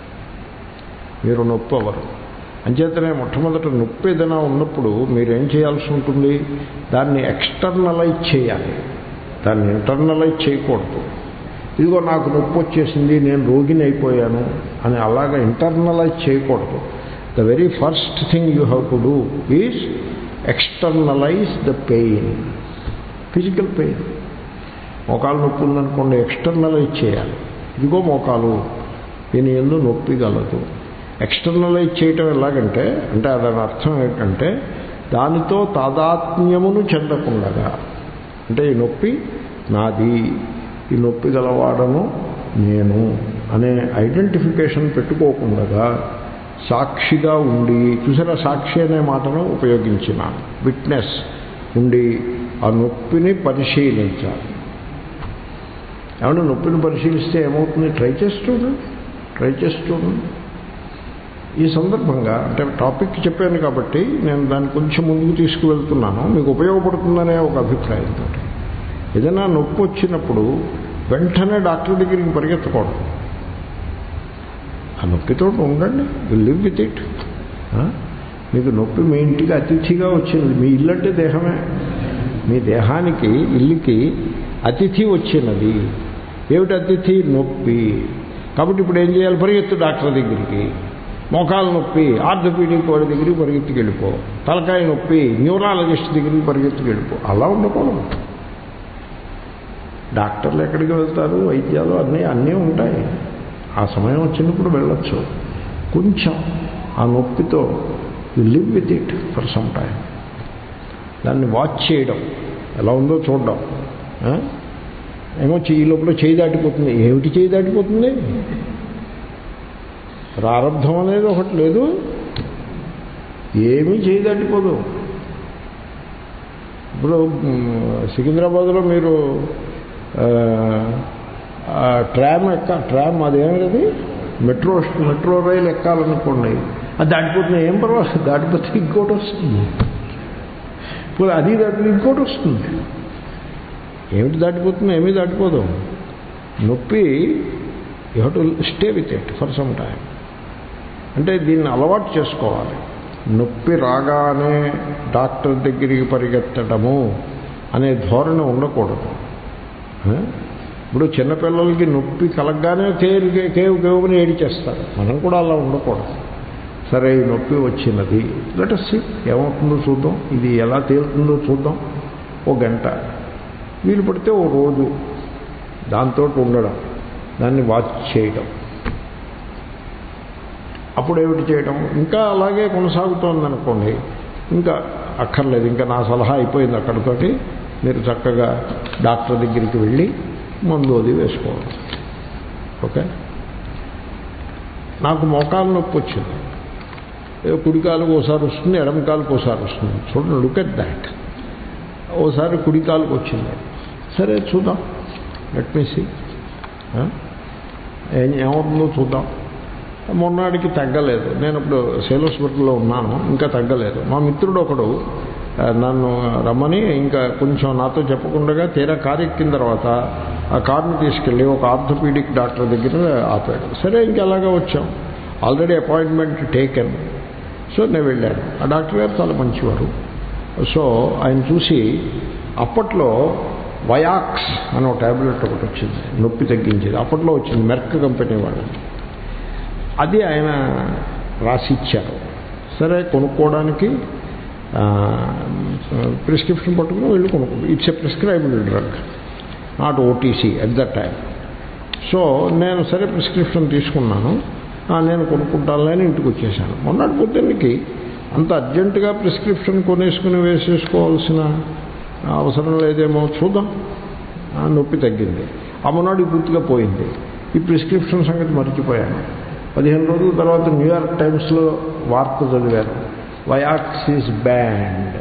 మీరు నొప్పి అవ్వరు. అంచేతనే మొట్టమొదట నొప్పి ఏదైనా ఉన్నప్పుడు మీరేం చేయాల్సి ఉంటుంది? దాన్ని ఎక్స్టర్నలైజ్ చేయాలి, దాన్ని ఇంటర్నలైజ్ చేయకూడదు. ఇదిగో నాకు నొప్పి వచ్చేసింది, నేను రోగిని అయిపోయాను అని అలాగా ఇంటర్నలైజ్ చేయకూడదు. The very first thing you have to do is externalize the pain, physical pain. మోకాలు నొప్పి ఉందనుకోండి, ఎక్స్టర్నలైజ్ చేయాలి. ఇదిగో మోకాలు, దీని యందు నొప్పి గలదు. ఎక్స్టర్నలైజ్ చేయటం ఎలాగంటే, అంటే దాని అర్థం ఏంటంటే దానితో తాదాత్మ్యమును చెందకుండగా, అంటే ఈ నొప్పి నాది, ఈ నొప్పి గలవాడను నేను అనే ఐడెంటిఫికేషన్ పెట్టుకోకుండా సాక్షిగా ఉండి, చూసారా సాక్షి అనే మాటను ఉపయోగించిన, విట్నెస్ ఉండి ఆ నొప్పిని పరిశీలించాలి. ఏమంటే నొప్పిని పరిశీలిస్తే ఏమవుతుంది? ట్రై చేస్తుండండి, ట్రై చేస్తుండండి. ఈ సందర్భంగా అంటే టాపిక్ చెప్పాను కాబట్టి నేను దాన్ని కొంచెం ముందుకు తీసుకువెళ్తున్నాను, మీకు ఉపయోగపడుతుందనే ఒక అభిప్రాయంతో. ఏదైనా నొప్పి వచ్చినప్పుడు వెంటనే డాక్టర్ దగ్గరికి పరిగెత్తకూడదు. ఆ నొప్పితో ఉండండి, యు లివ్ విత్ ఇట్. మీకు నొప్పి మీ ఇంటికి అతిథిగా వచ్చింది. మీ ఇల్లు అంటే దేహమే. మీ దేహానికి, ఇల్లుకి అతిథి వచ్చినది. ఏమిటి అతిథి? నొప్పి. కాబట్టి ఇప్పుడు ఏం చేయాలి? పరిగెత్తు డాక్టర్ దగ్గరికి. మోకాలు నొప్పి, ఆర్థోపీడిక్ వాడి దగ్గరికి పరిగెత్తుకు వెళ్ళిపో. తలకాయ నొప్పి, న్యూరాలజిస్ట్ దగ్గరికి పరిగెత్తుకు వెళ్ళిపో. అలా ఉండకూడదు. డాక్టర్లు ఎక్కడికి వెళ్తారు? వైద్యాలు అన్నీ అన్నీ ఉంటాయి. ఆ సమయం వచ్చినప్పుడు వెళ్ళొచ్చు. కొంచెం ఆ నొప్పితో you live with it for some time. దాన్ని వాచ్ చేయడం, ఎలా ఉందో చూడడం. ఏమో ఈ లోపల చేయి దాటిపోతుంది. ఏమిటి చేయి దాటిపోతుంది? ప్రారంభం అనేది ఒకటి లేదు, ఏమీ చేయి దాటిపోదు. ఇప్పుడు సికింద్రాబాద్లో మీరు ట్రామ్ ఎక్క ట్రామ్ అదేమిటది మెట్రో మెట్రో రైలు ఎక్కాలనుకోండి, అది దాటిపోతుంది. ఏం పర్వాలేదు, దాటిపోతే ఇంకోటి వస్తుంది. ఇప్పుడు అది దాటి ఇంకోటి వస్తుంది. ఏమిటి దాటిపోతుంది? ఏమీ దాటిపోదు. నొప్పి you have to stay with it for some time. అంటే దీన్ని అలవాటు చేసుకోవాలి. నొప్పి రాగానే డాక్టర్ దగ్గరికి పరిగెత్తడము అనే ధోరణి ఉండకూడదు. ఇప్పుడు చిన్నపిల్లలకి నొప్పి కలగగానే కేవు కేవు కేవుని ఏడిచేస్తారు. మనం కూడా అలా ఉండకూడదు. సరే, ఈ నొప్పి వచ్చినది, లెట్ us see ఏమవుతుందో చూద్దాం, ఇది ఎలా తేలుతుందో చూద్దాం. ఓ గంట వీలు పడితే ఓ రోజు దాంతో ఉండడం, దాన్ని వాచ్ చేయడం. అప్పుడు ఏమిటి చేయడం? ఇంకా అలాగే కొనసాగుతోందనుకోండి, ఇంకా అక్కర్లేదు, ఇంకా నా సలహా అయిపోయింది అక్కడితోటి. మీరు చక్కగా డాక్టర్ దగ్గరికి వెళ్ళి మందు అది వేసుకోవాలి. ఓకే, నాకు మోకాలు నొప్పి వచ్చింది. కుడికాలుకు ఓసారి వస్తుంది, ఎడమకాలుకు ఓసారి వస్తుంది. చూడండి, లుక్ ఎట్ దాట్. ఓసారి కుడికాలుకు వచ్చింది. సరే చూద్దాం, లెట్ మీ సీ ఏం ఏమవుతుందో చూద్దాం. మొన్నటికి తగ్గలేదు. నేను ఇప్పుడు సేల్ హాస్పిటల్లో ఉన్నాను, ఇంకా తగ్గలేదు. మా మిత్రుడు ఒకడు నన్ను రమ్మని ఇంకా కొంచెం నాతో చెప్పకుండా తీరా కారు ఎక్కిన తర్వాత ఆ కారుని తీసుకెళ్ళి ఒక ఆర్థోపీడిక్ డాక్టర్ దగ్గర ఆపాడు. సరే ఇంకెలాగా వచ్చాం, ఆల్రెడీ అపాయింట్మెంట్ టేకెన్. సో నేను వెళ్ళాను. ఆ డాక్టర్ గారు చాలా మంచివారు. సో ఆయన చూసి అప్పట్లో వయాక్స్ అని ఒక ట్యాబ్లెట్ ఒకటి వచ్చింది, నొప్పి తగ్గించేది. అప్పట్లో వచ్చింది, మెర్క్ కంపెనీ వాళ్ళని. అది ఆయన రాసి ఇచ్చారు. సరే కొనుక్కోవడానికి ప్రిస్క్రిప్షన్ పట్టుకుని వెళ్ళి కొనుక్కో. It's a prescribed drug, not OTC at that time. So నేను సరే ప్రిస్క్రిప్షన్ తీసుకున్నాను, నేను కొనుక్కుంటానని ఇంటికి వచ్చేసాను. మొన్నటి పొద్దున్నకి అంత అర్జెంటుగా ప్రిస్క్రిప్షన్ కొనేసుకుని వేసేసుకోవాల్సిన అవసరం లేదేమో, చూద్దాం. నొప్పి తగ్గింది. ఆ మొన్నటి పూర్తిగా పోయింది. ఈ ప్రిస్క్రిప్షన్ సంగతి మర్చిపోయాను. పదిహేను రోజుల తర్వాత న్యూయార్క్ టైమ్స్లో వార్త చదివాను, వయాక్స్ ఈజ్ బ్యాండ్.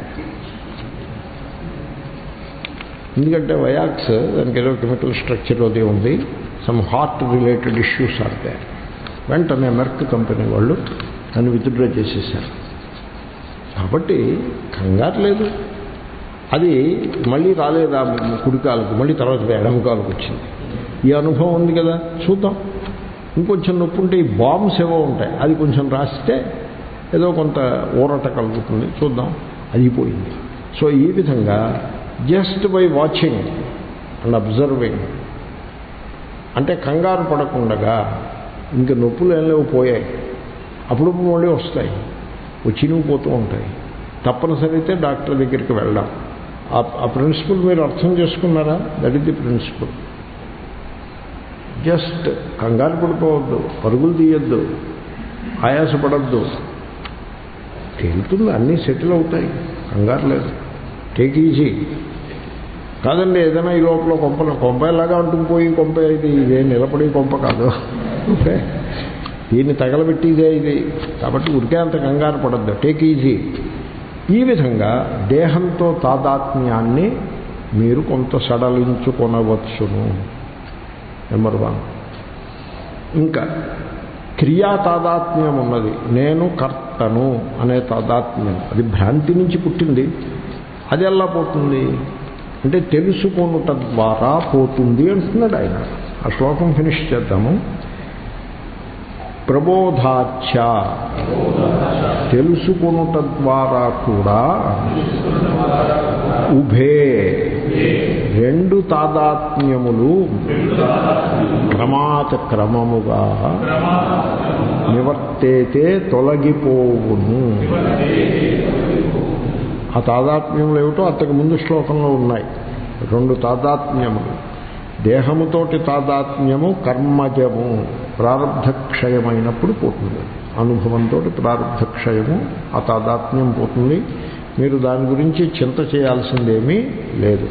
ఎందుకంటే వయాక్స్ దానికి ఏదో కెమికల్ స్ట్రక్చర్ అది ఉంది, సమ్ హార్ట్ రిలేటెడ్ ఇష్యూస్ ఆడితే వెంటనే మెర్క్ కంపెనీ వాళ్ళు దాన్ని విత్డ్రా చేసేసారు. కాబట్టి కంగారు లేదు. అది మళ్ళీ రాలేదా కుడికాలకు, మళ్ళీ తర్వాత ఎడమకాలకు వచ్చింది. ఈ అనుభవం ఉంది కదా, చూద్దాం. ఇంకొంచెం నొప్పి ఉంటే ఈ బాంబ్స్ ఏవో ఉంటాయి, అది కొంచెం రాస్తే ఏదో కొంత ఊరట కలుగుతుంది, చూద్దాం. అది పోయింది. సో ఈ విధంగా just by watching and observing, అంటే కంగారు పడకుండగా ఇంక నొప్పులు ఏం లేవు, పోయాయి. అప్పుడు మళ్ళీ వస్తాయి, వచ్చినవి పోతూ ఉంటాయి. తప్పనిసరి అయితే డాక్టర్ దగ్గరికి వెళ్దాం. ఆ ప్రిన్సిపల్ మీరు అర్థం చేసుకున్నారా? That is the principle. Just కంగారు పడిపోవద్దు, పరుగులు తీయొద్దు, ఆయాసపడద్దు. తేలుతుంది, అన్నీ సెటిల్ అవుతాయి, కంగారు లేదు. Take easy. కాదండి ఏదైనా ఈ లోపల కొంప కొంపలాగా అంటుకుపోయి కొంప, ఇది ఇదే నిలబడి కొంప కాదు, ఓకే, దీన్ని తగలబెట్టిదే ఇది. కాబట్టి ఉరికే అంత కంగారు పడద్దు, టేక్ ఈజీ. ఈ విధంగా దేహంతో తాదాత్మ్యాన్ని మీరు కొంత సడలించుకొనవచ్చును. Number one. ఇంకా క్రియా తాదాత్మ్యం ఉన్నది. నేను కర్తను అనే తాదాత్మ్యం, అది భ్రాంతి నుంచి పుట్టింది. అది ఎలా పోతుంది అంటే తెలుసుకొనుట ద్వారా పోతుంది అంటున్నాడు ఆయన. ఆ శ్లోకం ఫినిష్ చేద్దాము. ప్రబోధాచ, తెలుసుకొనుట ద్వారా కూడా, ఉభే, రెండు తాదాత్మ్యములు క్రమాత క్రమముగా నివర్తేతే తొలగిపోవును. ఆ తాదాత్మ్యములు ఏమిటో అంతకు ముందు శ్లోకంలో ఉన్నాయి. రెండు తాదాత్మ్యములు. దేహముతోటి తాదాత్మ్యము కర్మజము, ప్రారబ్ధక్షయమైనప్పుడు పోతుంది. అనుభవంతో ప్రారబ్ధక్షయము, ఆ తాదాత్మ్యం పోతుంది. మీరు దాని గురించి చింత చేయాల్సిందేమీ లేదు.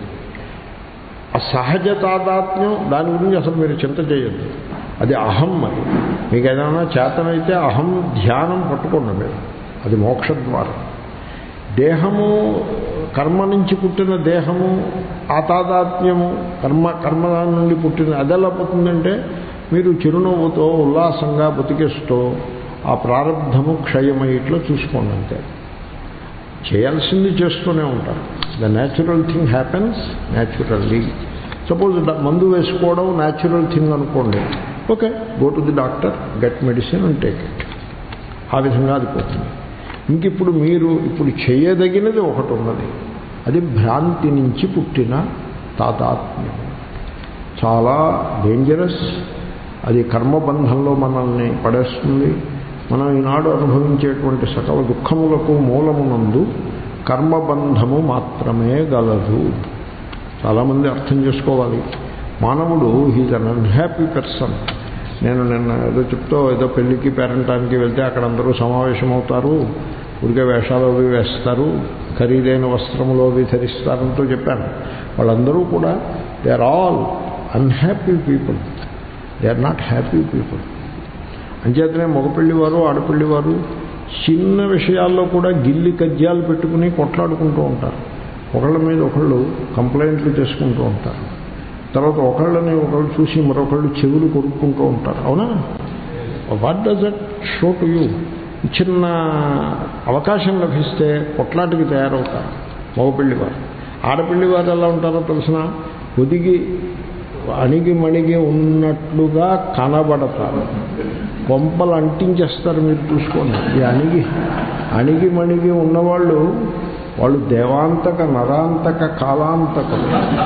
ఆ సహజ తాదాత్మ్యం, దాని గురించి అసలు మీరు చింత చేయొద్దు. అది అహం. అది మీకు ఏదైనా చేతనైతే అహం ధ్యానం పట్టుకోండి మీరు, అది మోక్షద్వారం. దేహము, కర్మ నుంచి పుట్టిన దేహము, ఆ తాదాత్మ్యము కర్మ కర్మ నుండి పుట్టిన, అదెలా పోతుందంటే మీరు చిరునవ్వుతో ఉల్లాసంగా బతికేస్తూ ఆ ప్రారంధము క్షయమయ్యేట్లో చూసుకోండి. అంతే, చేయాల్సింది చేస్తూనే ఉంటారు. The natural thing happens naturally. Suppose మందు వేసుకోవడం న్యాచురల్ థింగ్ అనుకోండి, okay, go to the doctor, get medicine and take it. ఆ విధంగా అది పోతుంది. ఇంక ఇప్పుడు మీరు ఇప్పుడు చేయదగినది ఒకటి ఉన్నది, అది భ్రాంతి నుంచి పుట్టిన తాదాత్మ్యం. చాలా డేంజరస్. అది కర్మబంధంలో మనల్ని పడేస్తుంది. మనం ఈనాడు అనుభవించేటువంటి సకల దుఃఖములకు మూలమునందు కర్మబంధము మాత్రమే గలదు. చాలామంది అర్థం చేసుకోవాలి. మానవుడు హీజ్ అన్ అన్హ్యాపీ పర్సన్. నేను నిన్న ఏదో చెప్తూ ఏదో పెళ్లికి పేరంటానికి వెళ్తే అక్కడ అందరూ సమావేశమవుతారు, ఉడికే వేషాలు అవి వేస్తారు, ఖరీదైన వస్త్రములు అవి ధరిస్తారంటూ చెప్పాను. వాళ్ళందరూ కూడా they are all unhappy people, they are not happy people. అంచేతనే మగపెళ్లివారు ఆడపెళ్లివారు చిన్న విషయాల్లో కూడా గిల్లి కజ్జాలు పెట్టుకుని కొట్లాడుకుంటూ ఉంటారు. ఒకళ్ళ మీద ఒకళ్ళు కంప్లైంట్లు చేసుకుంటూ ఉంటారు. తర్వాత ఒకళ్ళని ఒకళ్ళు చూసి మరొకళ్ళు చెవులు కొరుక్కుంటూ ఉంటారు. అవునా? What does that show to you? చిన్న అవకాశం లభిస్తే కొట్లాటికి తయారవుతారు. మగపిల్లివారు. ఆడపిల్లివారు ఎలా ఉంటారో తెలిసిన ఒదిగి అణిగి మణిగి ఉన్నట్లుగా కనబడతారు. కొంపలు అంటించేస్తారు. మీరు చూసుకోండి. ఈ అణిగి అణిగి మణిగి ఉన్నవాళ్ళు వాళ్ళు దేవాంతక నరాంతక కాలాంతకం.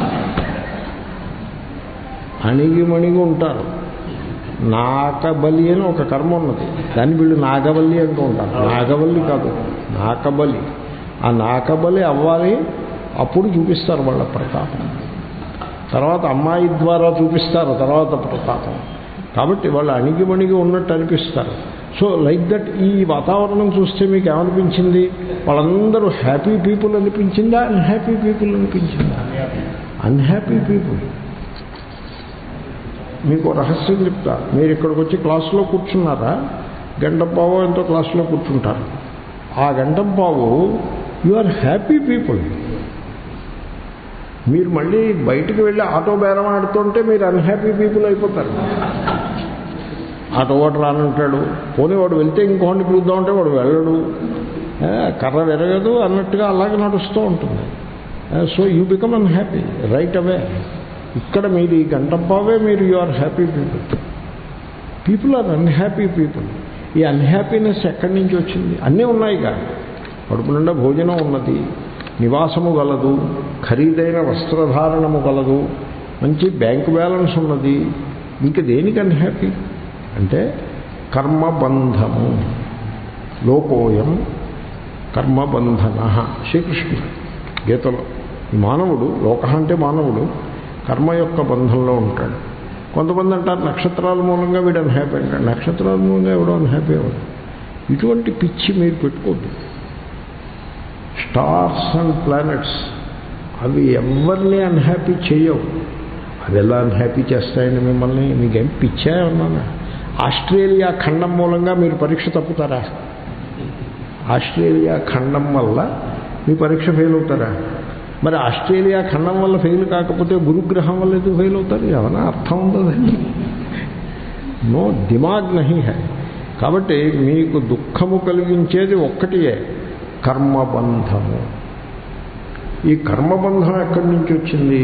అణిగి మణిగి ఉంటారు. నాకబలి అని ఒక కర్మ ఉన్నది. దాన్ని వీళ్ళు నాగబలి అంటూ ఉంటారు. నాగబలి కాదు, నాకబలి. ఆ నాకబలి అవ్వాలి, అప్పుడు చూపిస్తారు వాళ్ళ ప్రతాపం. తర్వాత అమ్మాయి ద్వారా చూపిస్తారు తర్వాత ప్రతాపం. కాబట్టి వాళ్ళు అణిగిమణిగి ఉన్నట్టు అనిపిస్తారు. సో లైక్ దట్ ఈ వాతావరణం చూస్తే మీకు ఏమనిపించింది? వాళ్ళందరూ హ్యాపీ పీపుల్ అనిపించిందా, అన్హ్యాపీ పీపుల్ అనిపించిందా? Unhappy people. మీకు రహస్యం చెప్తా. మీరు ఇక్కడికి వచ్చి క్లాసులో కూర్చున్నారా, గంటపావు ఎంతో క్లాసులో కూర్చుంటారు. ఆ గంటపావు యు ఆర్ హ్యాపీ పీపుల్. మీరు మళ్ళీ బయటికి వెళ్ళి ఆటో బేరం ఆడుతుంటే మీరు అన్హ్యాపీ పీపుల్ అయిపోతారు. ఆటో వాడు రానంటాడు, పోనీ వాడు వెళ్తే ఇంకోటి పిలుద్దామంటే వాడు వెళ్ళడు, కర్ర విరగదు అన్నట్టుగా అలాగే నడుస్తూ ఉంటుంది. So you become unhappy right away. ఇక్కడ మీరు ఈ గంటపావే మీరు you are happy people. People are unhappy people. ఈ అన్హ్యాపీనెస్ ఎక్కడి నుంచి వచ్చింది? అన్నీ ఉన్నాయి కానీ కడుపు నిండా భోజనం ఉన్నది, నివాసము గలదు, ఖరీదైన వస్త్రధారణము గలదు, మంచి బ్యాంకు బ్యాలెన్స్ ఉన్నది. ఇంక దేనికి అన్హ్యాపీ అంటే కర్మబంధము. లోకోయం కర్మబంధన. శ్రీకృష్ణుడు గీతలో ఈ మానవుడు, లోక అంటే మానవుడు, కర్మ యొక్క బంధంలో ఉంటాడు. కొంతమంది అంటారు నక్షత్రాల మూలంగా వీడు అన్హ్యాపీ అంటాడు. నక్షత్రాల మూలంగా ఎవడో అన్హ్యాపీ అవ్వడు. ఇటువంటి పిచ్చి మీరు పెట్టుకోద్దు. స్టార్స్ అండ్ ప్లానెట్స్ అవి ఎవరిని అన్హ్యాపీ చేయవు. అవి ఎలా అన్హ్యాపీ చేస్తాయండి మిమ్మల్ని? మీకేం పిచ్చా ఉన్నానా? ఆస్ట్రేలియా ఖండం మూలంగా మీరు పరీక్ష తప్పుతారా? ఆస్ట్రేలియా ఖండం వల్ల మీ పరీక్ష ఫెయిల్ అవుతారా? మరి ఆస్ట్రేలియా ఖండం వల్ల ఫెయిల్ కాకపోతే గురుగ్రహం వల్ల ఎందుకు ఫెయిల్ అవుతారు? ఏమైనా అర్థం ఉండదండి. నో దిమాగ్ నహీ హై. కాబట్టి మీకు దుఃఖము కలిగించేది ఒక్కటియే, కర్మబంధము. ఈ కర్మబంధం ఎక్కడి నుంచి వచ్చింది?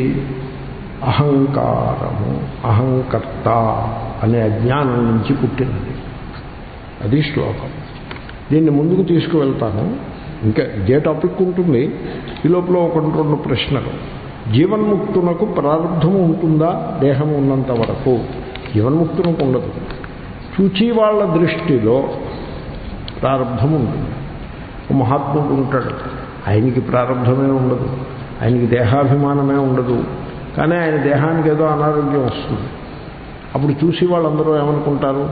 అహంకారము, అహంకర్త అనే అజ్ఞానం నుంచి పుట్టినది. అది శ్లోకం. దీన్ని ముందుకు తీసుకువెళ్తాను. ఇంకా ఇదే టాపిక్ ఉంటుంది. ఈ లోపల ఒక రెండు ప్రశ్నలు. జీవన్ముక్తునకు ప్రారంధము ఉంటుందా? దేహము ఉన్నంత వరకు జీవన్ముక్తునకు ఉండదు. చూచి వాళ్ళ దృష్టిలో ప్రారంధం ఉంటుంది. ఒక మహాత్ముడు ఉంటాడు, ఆయనకి ప్రారంధమే ఉండదు, ఆయనకి దేహాభిమానమే ఉండదు. కానీ ఆయన దేహానికి ఏదో అనారోగ్యం వస్తుంది. అప్పుడు చూసి వాళ్ళందరూ ఏమనుకుంటారు?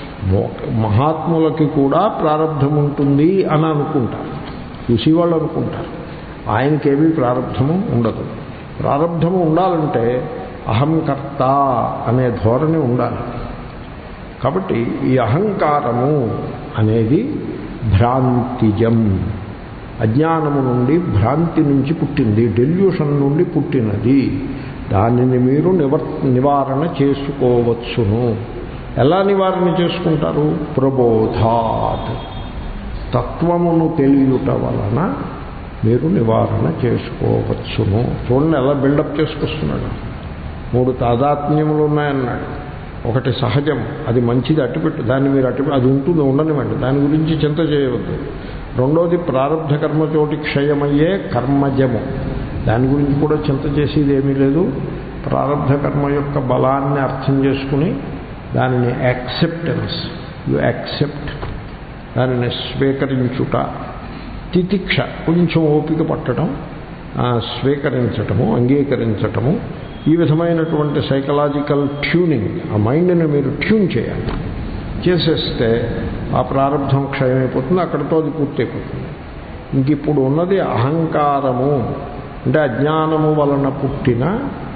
మహాత్ములకి కూడా ప్రారంధం ఉంటుంది అని అనుకుంటారు. చూసి వాళ్ళు అనుకుంటారు. ఆయనకేమీ ప్రారంధము ఉండదు. ప్రారంధము ఉండాలంటే అహంకర్త అనే ధోరణి ఉండాలి. కాబట్టి ఈ అహంకారము అనేది భ్రాంతిజం, అజ్ఞానము నుండి, భ్రాంతి నుంచి పుట్టింది, డెల్యూషన్ నుండి పుట్టినది. దానిని మీరు నివర్ నివారణ చేసుకోవచ్చును. ఎలా నివారణ చేసుకుంటారు? ప్రబోధాత్, తత్వమును తెలియుట వలన మీరు నివారణ చేసుకోవచ్చును. చూడండి ఎలా బిల్డప్ చేసుకొస్తున్నాడు. మూడు తాదాత్మ్యములు ఉన్నాయన్నాడు. ఒకటి సహజం, అది మంచిది, అట్టుపెట్టు, దాన్ని మీరు అట్టు అది ఉంటుంది, ఉండనివ్వండి, దాని గురించి చింత చేయవద్దు. రెండోది ప్రారంధ కర్మతోటి క్షయమయ్యే కర్మజము, దాని గురించి కూడా చింత చేసేది ఏమీ లేదు. ప్రారంధ కర్మ యొక్క బలాన్ని అర్థం చేసుకుని దానిని యాక్సెప్టెన్స్, యు యాక్సెప్ట్, దానిని స్వీకరించుట. తితిక్ష, కొంచెం ఓపిక పట్టడం, స్వీకరించటము, అంగీకరించటము. ఈ విధమైనటువంటి సైకలాజికల్ ట్యూనింగ్, ఆ మైండ్ని మీరు ట్యూన్ చేయాలి. చేసేస్తే ఆ ప్రారంభం క్షయమైపోతుంది, అక్కడితో అది పూర్తయిపోతుంది. ఇంక ఇప్పుడు ఉన్నది అహంకారము, అంటే అజ్ఞానము వలన పుట్టిన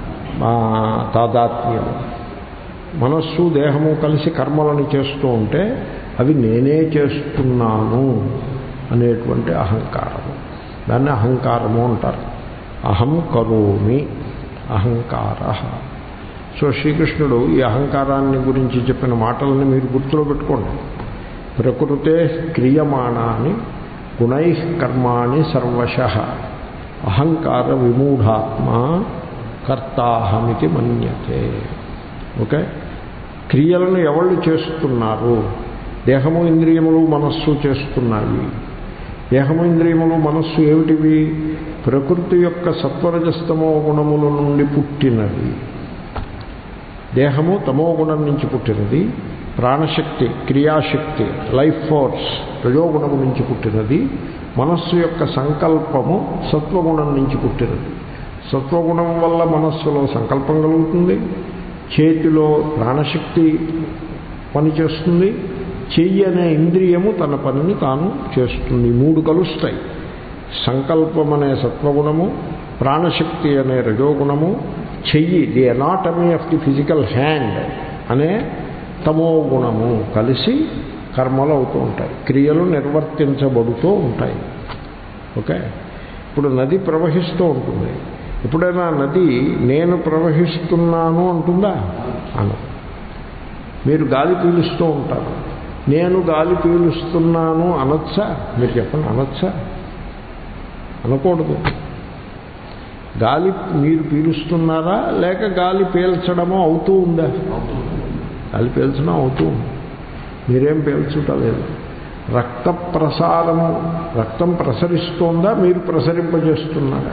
తాదాత్మ్యము. మనస్సు దేహము కలిసి కర్మలను చేస్తూ ఉంటే అవి నేనే చేస్తున్నాను అనేటువంటి అహంకారము, దాన్ని అహంకారము అంటారు. అహం కరోమి అహంకార. సో శ్రీకృష్ణుడు ఈ అహంకారాన్ని గురించి చెప్పిన మాటలని మీరు గుర్తులో పెట్టుకోండి. ప్రకృతే క్రియమాణాని గుణై కర్మాణి సర్వశః అహంకార విమూఢాత్మ కర్తాహమితి మన్యతే. ఓకే, క్రియలను ఎవళ్ళు చేస్తున్నారు? దేహము ఇంద్రియములు మనస్సు చేస్తున్నాయి. దేహము ఇంద్రియములు మనస్సు ఏమిటివి? ప్రకృతి యొక్క సత్వరజస్తమో గుణముల నుండి పుట్టినది. దేహము తమో గుణం నుంచి పుట్టినది, ప్రాణశక్తి క్రియాశక్తి లైఫ్ ఫోర్స్ రజోగుణము నుంచి పుట్టినది, మనస్సు యొక్క సంకల్పము సత్వగుణం నుంచి పుట్టినది. సత్వగుణం వల్ల మనస్సులో సంకల్పం కలుగుతుంది, చేతిలో ప్రాణశక్తి పనిచేస్తుంది, చెయ్యి అనే ఇంద్రియము తన పనిని తాను చేస్తుంది. మూడు కలుస్తాయి. సంకల్పం అనే సత్వగుణము, ప్రాణశక్తి అనే రజోగుణము, చెయ్యి the anatomy of the physical hand అనే తమో గుణము కలిసి కర్మలు అవుతూ ఉంటాయి, క్రియలు నిర్వర్తించబడుతూ ఉంటాయి. ఓకే, ఇప్పుడు నది ప్రవహిస్తూ ఉంటుంది. ఎప్పుడైనా నది నేను ప్రవహిస్తున్నాను అంటుందా? అను. మీరు గాలి పీలుస్తూ ఉంటారు, నేను గాలి పీలుస్తున్నాను అనొచ్చా? మీరు చెప్పండి, అనొచ్చా? అనకూడదు. గాలి మీరు పీలుస్తున్నారా లేక గాలి పీల్చడమో అవుతూ ఉందా? గాలి పీల్చడం అవుతూ ఉంది, మీరేం పీల్చుటలేదు. రక్త ప్రసారము, రక్తం ప్రసరిస్తోందా మీరు ప్రసరింపజేస్తున్నారా?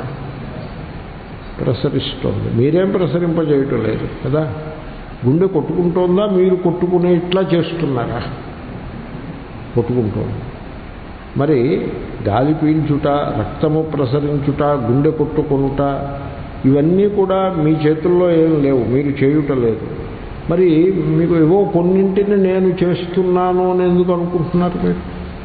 ప్రసరిస్తోంది, మీరేం ప్రసరింపజేయటం లేదు కదా. గుండె కొట్టుకుంటోందా మీరు కొట్టుకునే ఇట్లా చేస్తున్నారా? కొట్టుకుంటోంది. మరి గాలి పీల్చుట, రక్తము ప్రసరించుట, గుండె కొట్టుకొనుట ఇవన్నీ కూడా మీ చేతుల్లో ఏం లేవు, మీరు చేయుట లేదు. మరి మీకు ఏవో కొన్నింటిని నేను చేస్తున్నాను అని ఎందుకు అనుకుంటున్నారు మీరు?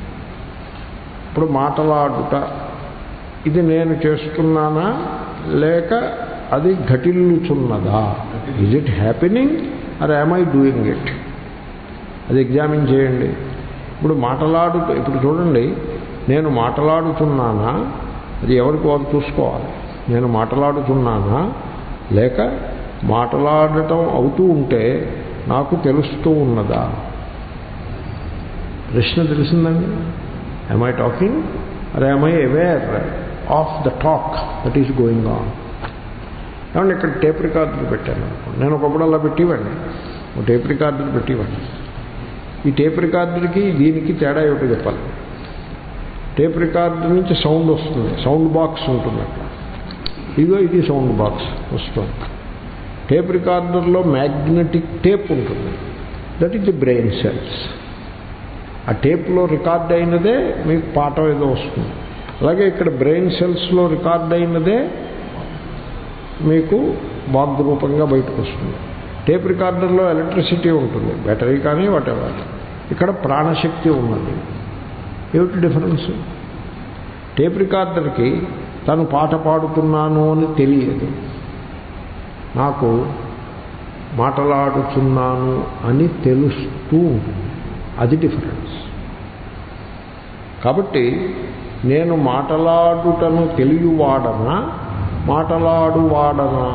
ఇప్పుడు మాటలాడుట, ఇది నేను చేస్తున్నానా లేక అది ఘటిల్లుచున్నదా? Is it happening or am I doing it? అది ఎగ్జామిన్ చేయండి. ఇప్పుడు మాటలాడుతూ, ఇప్పుడు చూడండి, నేను మాటలాడుతున్నానా? అది ఎవరికి వారు చూసుకోవాలి. నేను మాటలాడుతున్నానా లేక మాటలాడటం అవుతూ ఉంటే నాకు తెలుస్తూ ఉన్నదా? ప్రశ్న తెలిసిందండి. Am I talking or am I aware of the talk that is going on? ఏమంటే ఇక్కడ టేప్ రికార్డులు పెట్టాను అనుకోండి, నేను ఒకప్పుడు అలా పెట్టివ్వండి, ఒక టేప్ రికార్డులు పెట్టివ్వండి. ఈ టేప్ రికార్డుకి దీనికి తేడా ఏమిటో చెప్పాలి. టేప్ రికార్డు నుంచి సౌండ్ వస్తుంది, సౌండ్ బాక్స్ ఉంటుంది అక్కడ, ఇదిగో ఇది సౌండ్ బాక్స్ వస్తుంది. టేప్ రికార్డర్లో మ్యాగ్నెటిక్ టేప్ ఉంటుంది, that is the brain cells. ఆ టేప్లో రికార్డ్ అయినదే మీకు పాఠం ఏదో వస్తుంది. అలాగే ఇక్కడ బ్రెయిన్ సెల్స్లో రికార్డ్ అయినదే మీకు వాగ్రూపంగా బయటకు వస్తుంది. టేప్ రికార్డర్లో ఎలక్ట్రిసిటీ ఉంటుంది, బ్యాటరీ కానీ వాటెవర్. ఇక్కడ ప్రాణశక్తి ఉన్నది. ఏమిటి డిఫరెన్స్? టేప్ రికార్డర్కి తను పాట పాడుతున్నాను అని తెలియదు, నాకు మాటలాడుతున్నాను అని తెలుస్తూ ఉంటుంది. అది డిఫరెన్స్. కాబట్టి నేను మాటలాడుటను తెలియవాడనా మాటలాడువాడనా?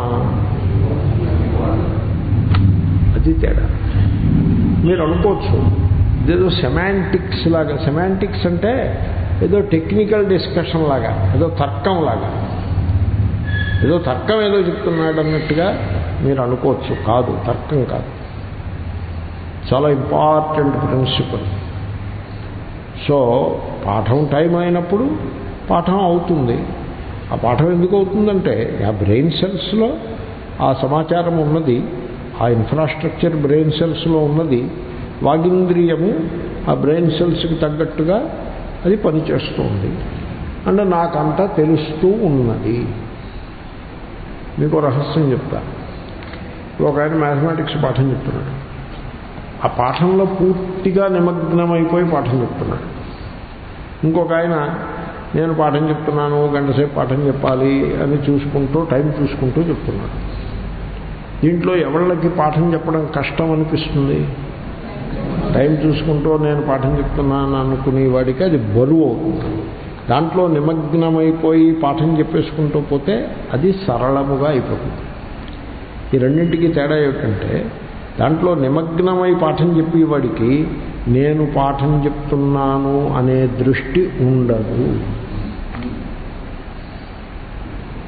అది తేడా. మీరు అనుకోవచ్చు ఇదేదో సెమాంటిక్స్ లాగా. సెమాంటిక్స్ అంటే ఏదో టెక్నికల్ డిస్కషన్ లాగా, ఏదో తర్కం లాగా, ఏదో తర్కం ఏదో చెప్తున్నాడు అన్నట్టుగా మీరు అనుకోవచ్చు. కాదు, తర్కం కాదు, చాలా ఇంపార్టెంట్ ప్రిన్సిపల్. సో పాఠం టైం అయినప్పుడు పాఠం అవుతుంది. ఆ పాఠం ఎందుకు అవుతుందంటే ఆ బ్రెయిన్ సెల్స్లో ఆ సమాచారం ఉన్నది, ఆ ఇన్ఫ్రాస్ట్రక్చర్ బ్రెయిన్ సెల్స్లో ఉన్నది. వాగింద్రియము ఆ బ్రెయిన్ సెల్స్కి తగ్గట్టుగా అది పనిచేస్తుంది. అంటే నాకంతా తెలుస్తూ ఉన్నది. మీకు రహస్యం చెప్తా. ఒక ఆయన మ్యాథమెటిక్స్ పాఠం చెప్తున్నాడు. ఆ పాఠంలో పూర్తిగా నిమగ్నమైపోయి పాఠం చెప్తున్నాడు. ఇంకొక ఆయన నేను పాఠం చెప్తున్నాను, గంటసేపు పాఠం చెప్పాలి అని చూసుకుంటూ టైం చూసుకుంటూ చెప్తున్నాడు. దీంట్లో ఎవరికి పాఠం చెప్పడం కష్టం అనిపిస్తుంది? టైం చూసుకుంటూ నేను పాఠం చెప్తున్నాను అనుకునే వాడికి అది బరువు అవుతుంది. దాంట్లో నిమగ్నమైపోయి పాఠం చెప్పేసుకుంటూ పోతే అది సరళముగా అయిపోతుంది. ఈ రెండింటికి తేడా ఏమిటంటే దాంట్లో నిమగ్నమై పాఠం చెప్పేవాడికి నేను పాఠం చెప్తున్నాను అనే దృష్టి ఉండదు.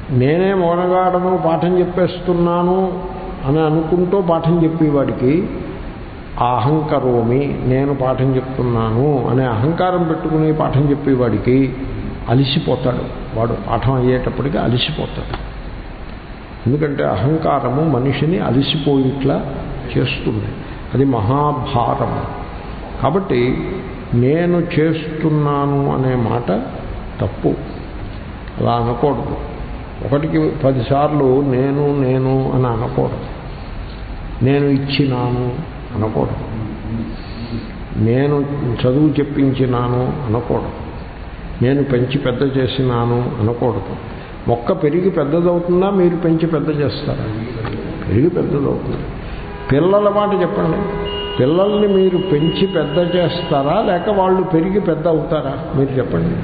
నేనే మోనగాడను పాఠం చెప్పేస్తున్నాను అని అనుకుంటూ పాఠం చెప్పేవాడికి ఆ అహంకరోమి, నేను పాఠం చెప్తున్నాను అనే అహంకారం పెట్టుకుని పాఠం చెప్పేవాడికి అలిసిపోతాడు. వాడు పాఠం అయ్యేటప్పటికి అలిసిపోతాడు. ఎందుకంటే అహంకారము మనిషిని అలిసిపోయిట్లా చేస్తుంది. అది మహాభారము. కాబట్టి నేను చేస్తున్నాను అనే మాట తప్పు. అలా అనకూడదు. ఒకటికి పదిసార్లు నేను నేను అని అనకూడదు. నేను ఇచ్చినాను అనకూడదు. నేను చదువు చెప్పించినాను అనకూడదు. నేను పెంచి పెద్ద చేసినాను అనకూడదు. మొక్క పెరిగి పెద్దదవుతుందా, మీరు పెంచి పెద్ద చేస్తారా? పెరిగి పెద్దదవుతుంది. పిల్లల మాట చెప్పండి. పిల్లల్ని మీరు పెంచి పెద్ద చేస్తారా లేక వాళ్ళు పెరిగి పెద్ద అవుతారా? మీరు చెప్పండి.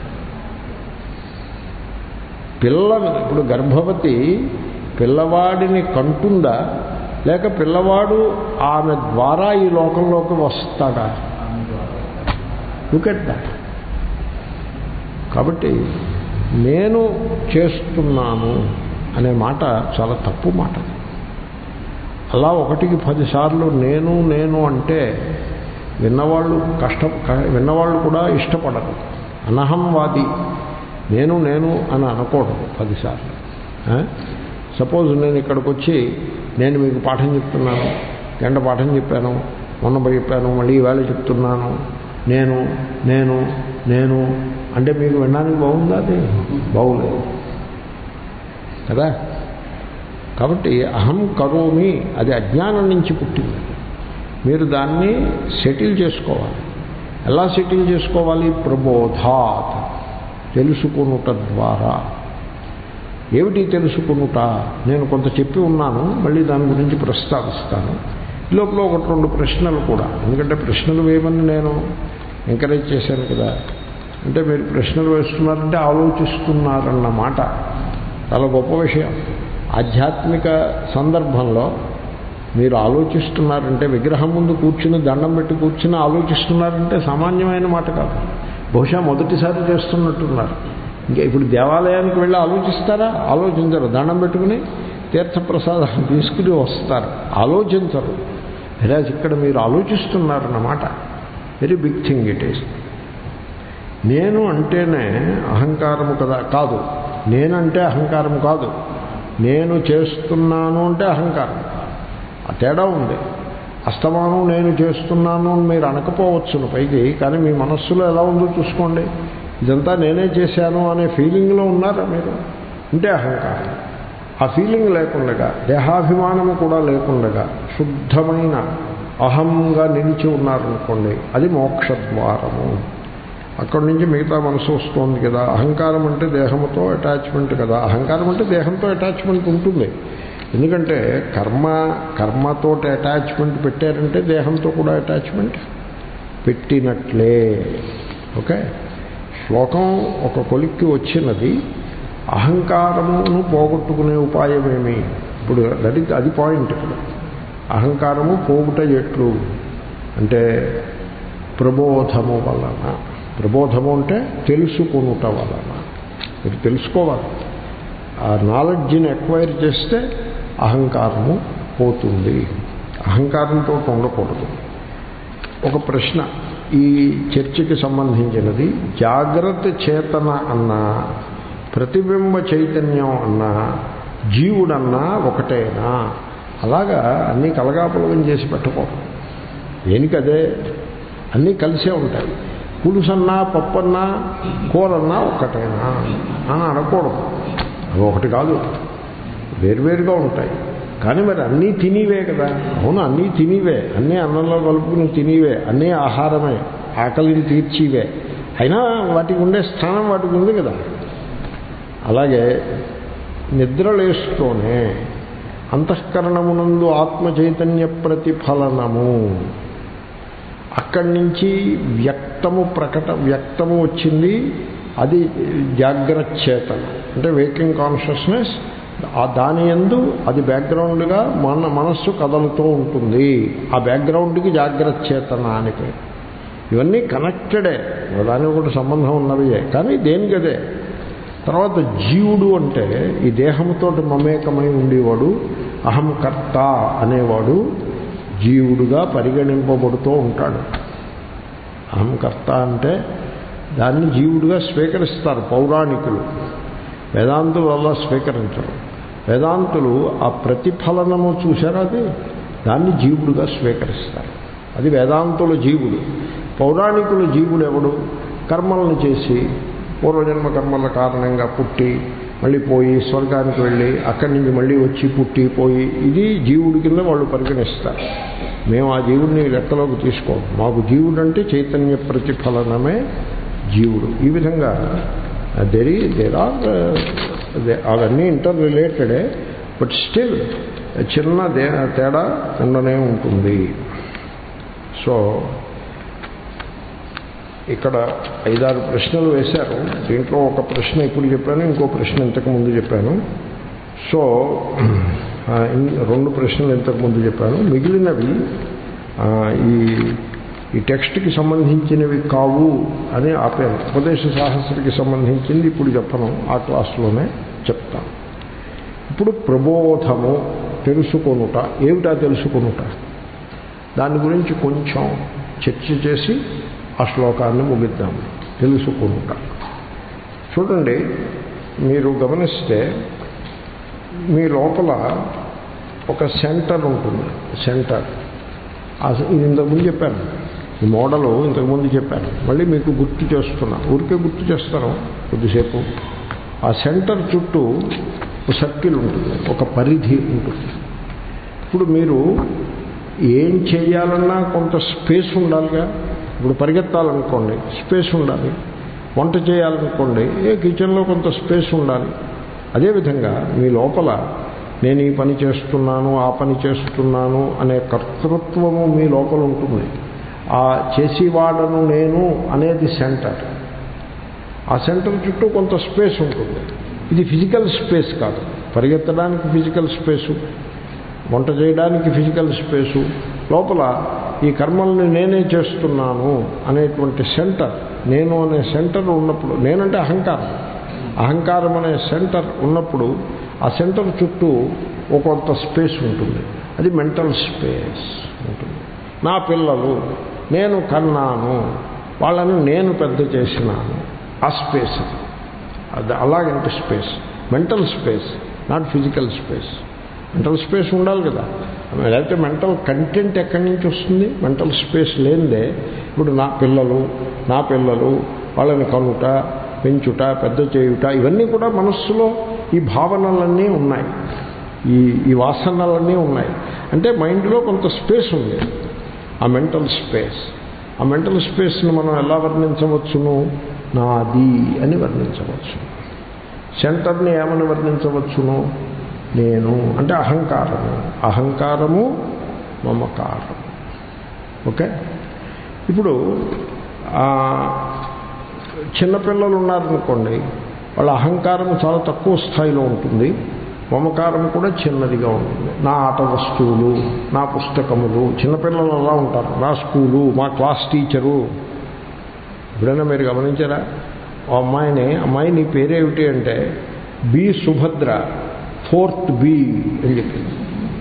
పిల్లలు ఇప్పుడు గర్భవతి పిల్లవాడిని కంటుందా లేక పిల్లవాడు ఆమె ద్వారా ఈ లోకంలోకి వస్తాడా? Look at that. కాబట్టి నేను చేస్తున్నాను అనే మాట చాలా తప్పు మాట. అలా ఒకటికి పదిసార్లు నేను నేను అంటే విన్నవాళ్ళు కష్ట విన్నవాళ్ళు కూడా ఇష్టపడరు. అనహంవాది నేను నేను అని అనకూడదు పదిసార్లు. సపోజ్ నేను ఇక్కడికి వచ్చి నేను మీకు పాఠం చెప్తున్నాను, గంట పాఠం చెప్పాను, మొన్న చెప్పాను, మళ్ళీ ఈవేళ చెప్తున్నాను, నేను నేను నేను అంటే మీకు వినడానికి బాగుందా? అది బాగులేదు కదా. కాబట్టి అహం కరోమి అది అజ్ఞానం నుంచి పుట్టింది. మీరు దాన్ని సెటిల్ చేసుకోవాలి. ఎలా సెటిల్ చేసుకోవాలి? ప్రబోధాత్, తెలుసుకొనుట ద్వారా. ఏమిటి తెలుసుకొనుట? నేను కొంత చెప్పి ఉన్నాను, మళ్ళీ దాని గురించి ప్రస్తావిస్తాను. ఈ లోపల ఒకటి రెండు ప్రశ్నలు కూడా, ఎందుకంటే ప్రశ్నలు వేయమని నేను ఎంకరేజ్ చేశాను కదా. అంటే మీరు ప్రశ్నలు వేస్తున్నారంటే ఆలోచిస్తున్నారన్నమాట. చాలా గొప్ప విషయం. ఆధ్యాత్మిక సందర్భంలో మీరు ఆలోచిస్తున్నారంటే, విగ్రహం ముందు కూర్చుని దండం పెట్టి కూర్చుని ఆలోచిస్తున్నారంటే సామాన్యమైన మాట కాదు. బహుశా మొదటిసారి చేస్తున్నట్టున్నారు. ఇంకా ఇప్పుడు దేవాలయానికి వెళ్ళి ఆలోచిస్తారా? ఆలోచించరు. దండం పెట్టుకుని తీర్థప్రసాదం తీసుకుని వస్తారు, ఆలోచించరు. వెరాజ్ ఇక్కడ మీరు ఆలోచిస్తున్నారన్నమాట. Very big thing it is. నేను అంటేనే అహంకారము కదా? కాదు. నేనంటే అహంకారం కాదు. నేను చేస్తున్నాను అంటే అహంకారం. ఆ తేడా ఉంది. అస్తమానం నేను చేస్తున్నాను అని మీరు అనకపోవచ్చును పైకి, కానీ మీ మనస్సులో ఎలా ఉందో చూసుకోండి. ఇదంతా నేనే చేశాను అనే ఫీలింగ్లో ఉన్నారా మీరు? అంటే అహంకారం. ఆ ఫీలింగ్ లేకుండగా, దేహాభిమానము కూడా లేకుండగా శుద్ధమైన అహంగా నిలిచి ఉన్నారనుకోండి, అది మోక్షద్వారము. అక్కడి నుంచి మిగతా మనసు వస్తుంది కదా. అహంకారం అంటే దేహంతో అటాచ్మెంట్ కదా. అహంకారం అంటే దేహంతో అటాచ్మెంట్ ఉంటుంది. ఎందుకంటే కర్మ కర్మతో అటాచ్మెంట్ పెట్టారంటే దేహంతో కూడా అటాచ్మెంట్ పెట్టినట్లే. ఓకే. శ్లోకం ఒక కొలిక్కి వచ్చినది. అహంకారమును పోగొట్టుకునే ఉపాయమేమి? ఇప్పుడు దట్ ఈజ్ అది పాయింట్. ఇప్పుడు అహంకారము పోగుట ఎట్లు అంటే ప్రబోధము వలన. ప్రబోధము అంటే తెలుసుకొనుట వలన. మీరు తెలుసుకోవాలి. ఆ నాలెడ్జ్ని ఎక్వైర్ చేస్తే అహంకారము పోతుంది. అహంకారంతో ఉండకూడదు. ఒక ప్రశ్న ఈ చర్చకి సంబంధించినది. జాగ్రత్త చేతన అన్నా ప్రతిబింబ చైతన్యం అన్నా జీవుడన్నా ఒకటేనా? అలాగా అన్నీ కలగాపులగం చేసి పెట్టకూడదు. దేనికదే అన్నీ కలిసే ఉంటాయి. పులుసన్నా పప్పన్నా కూరన్నా ఒక్కటేనా అని అనకూడదు. అవి ఒకటి కాదు, వేరువేరుగా ఉంటాయి. కానీ మరి అన్నీ తినివే కదా. అవును, అన్నీ తినివే, అన్నీ అన్నంలో కలుపుకుని తినివే, అన్నీ ఆహారమే, ఆకలిని తీర్చివే. అయినా వాటికి ఉండే స్థానం వాటికి ఉంది కదా. అలాగే నిద్రలేస్తూనే అంతఃకరణమునందు ఆత్మ చైతన్య ప్రతిఫలనము, అక్కడి నుంచి వ్యక్తము ప్రకట వ్యక్తము వచ్చింది. అది జాగ్రత్త చేతన అంటే వేకింగ్ కాన్షియస్నెస్. దాని యందు అది బ్యాక్గ్రౌండ్గా మన మనస్సు కదలుతూ ఉంటుంది. ఆ బ్యాక్గ్రౌండ్కి జాగ్రత్త చేతన అని పేరు. ఇవన్నీ కనెక్టెడే, దాని ఒకటి సంబంధం ఉన్నవియే, కానీ దేనికదే. తర్వాత జీవుడు అంటే ఈ దేహంతో మమేకమై ఉండేవాడు, అహం కర్త అనేవాడు జీవుడుగా పరిగణింపబడుతూ ఉంటాడు. అహం కర్త అంటే దాన్ని జీవుడుగా స్వీకరిస్తారు పౌరాణికులు. వేదాంతులు అలా స్వీకరించరు. వేదాంతులు ఆ ప్రతిఫలనము చూశారు, అది దాన్ని జీవుడుగా స్వీకరిస్తారు. అది వేదాంతుల జీవుడు. పౌరాణికుల జీవుడు ఎవడు? కర్మలను చేసి పూర్వజన్మ కర్మల కారణంగా పుట్టి మళ్ళీ పోయి స్వర్గానికి వెళ్ళి అక్కడి నుంచి మళ్ళీ వచ్చి పుట్టి పోయి ఇది జీవుడి కింద వాళ్ళు పరిగణిస్తారు. మేము ఆ జీవుడిని లెక్కలోకి తీసుకోం. మాకు జీవుడు అంటే చైతన్య ప్రతిఫలనమే జీవుడు. ఈ విధంగా దెరీ దేర్ ఆర్ అవన్నీ ఇంటర్ రిలేటెడే, బట్ స్టిల్ చిన్న దే తేడా ఉండనే ఉంటుంది. సో ఇక్కడ ఐదారు ప్రశ్నలు వేశారు. దీంట్లో ఒక ప్రశ్న ఇప్పుడు చెప్పాను, ఇంకో ప్రశ్న ఇంతకుముందు చెప్పాను. సో రెండు ప్రశ్నలు ఇంతకుముందు చెప్పాను. మిగిలినవి ఈ ఈ టెక్స్ట్కి సంబంధించినవి కావు అని ఆపాను. ఉపదేశ సాహస్రికి సంబంధించింది ఇప్పుడు చెప్పను, ఆ క్లాసులోనే చెప్తాను. ఇప్పుడు ప్రబోధము, తెలుసుకొనుట. ఏమిటా తెలుసుకొనుట? దాని గురించి కొంచెం చర్చ చేసి ఆ శ్లోకాన్ని ముగిద్దాము. తెలుసుకొనుట. చూడండి, మీరు గమనిస్తే మీ లోపల ఒక సెంటర్ ఉంటుంది. సెంటర్ ఇది ఇంతకుముందు చెప్పాను, ఈ మోడలు ఇంతకుముందు చెప్పాను, మళ్ళీ మీకు గుర్తు చేస్తున్నా. ఊరికే గుర్తు చేస్తాను కొద్దిసేపు. ఆ సెంటర్ చుట్టూ ఒక సర్కిల్ ఉంటుంది, ఒక పరిధి ఉంటుంది. ఇప్పుడు మీరు ఏం చేయాలన్నా కొంత స్పేస్ ఉండాలిగా. ఇప్పుడు పరిగెత్తాలనుకోండి, స్పేస్ ఉండాలి. వంట చేయాలనుకోండి, ఏ కిచెన్లో కొంత స్పేస్ ఉండాలి. అదేవిధంగా మీ లోపల నేను ఈ పని చేస్తున్నాను, ఆ పని చేస్తున్నాను అనే కర్తృత్వము మీ లోపల ఉంటుంది. ఆ చేసేవాడను నేను అనేది సెంటర్. ఆ సెంటర్ చుట్టూ కొంత స్పేస్ ఉంటుంది. ఇది ఫిజికల్ స్పేస్ కాదు. పరిగెత్తడానికి ఫిజికల్ స్పేసు, వంట చేయడానికి ఫిజికల్ స్పేసు, లోపల ఈ కర్మల్ని నేనే చేస్తున్నాను అనేటువంటి సెంటర్, నేను అనే సెంటర్ ఉన్నప్పుడు, నేనంటే అహంకారం, అహంకారం అనే సెంటర్ ఉన్నప్పుడు ఆ సెంటర్ చుట్టూ ఒక కొంత స్పేస్ ఉంటుంది. అది మెంటల్ స్పేస్ ఉంటుంది. నా పిల్లలు నేను కన్నాను, వాళ్ళని నేను పెద్ద చేసినాను, ఆ స్పేస్ అది. అలాగంటే space mental space, not physical space. Mental space ఉండాలి కదా. లేకపోతే మెంటల్ కంటెంట్ ఎక్కడి నుంచి వస్తుంది? మెంటల్ స్పేస్ లేనిదే. ఇప్పుడు నా పిల్లలు నా పిల్లలు వాళ్ళని కనుట, పెంచుట, పెద్ద చేయుట, ఇవన్నీ కూడా మనస్సులో ఈ భావనలన్నీ ఉన్నాయి, ఈ ఈ వాసనలన్నీ ఉన్నాయి. అంటే మైండ్లో కొంత స్పేస్ ఉంది, ఆ మెంటల్ స్పేస్. ఆ మెంటల్ స్పేస్ను మనం ఎలా వర్ణించవచ్చును? నాది అని వర్ణించవచ్చు. సెంటర్ని ఏమని వర్ణించవచ్చును? నేను అంటే అహంకారము. అహంకారము, మమకారం. ఓకే. ఇప్పుడు చిన్నపిల్లలు ఉన్నారనుకోండి, వాళ్ళ అహంకారం చాలా తక్కువ స్థాయిలో ఉంటుంది, మమకారం కూడా చిన్నదిగా ఉంటుంది. నా ఆట వస్తువులు, నా పుస్తకములు, చిన్నపిల్లలు అలా ఉంటారు. నా స్కూలు, మా క్లాస్ టీచరు. ఎప్పుడైనా మీరు గమనించారా? ఆ అమ్మాయిని, అమ్మాయి నీ పేరేమిటి అంటే బి సుభద్ర, ఫోర్త్ బి అని చెప్పింది.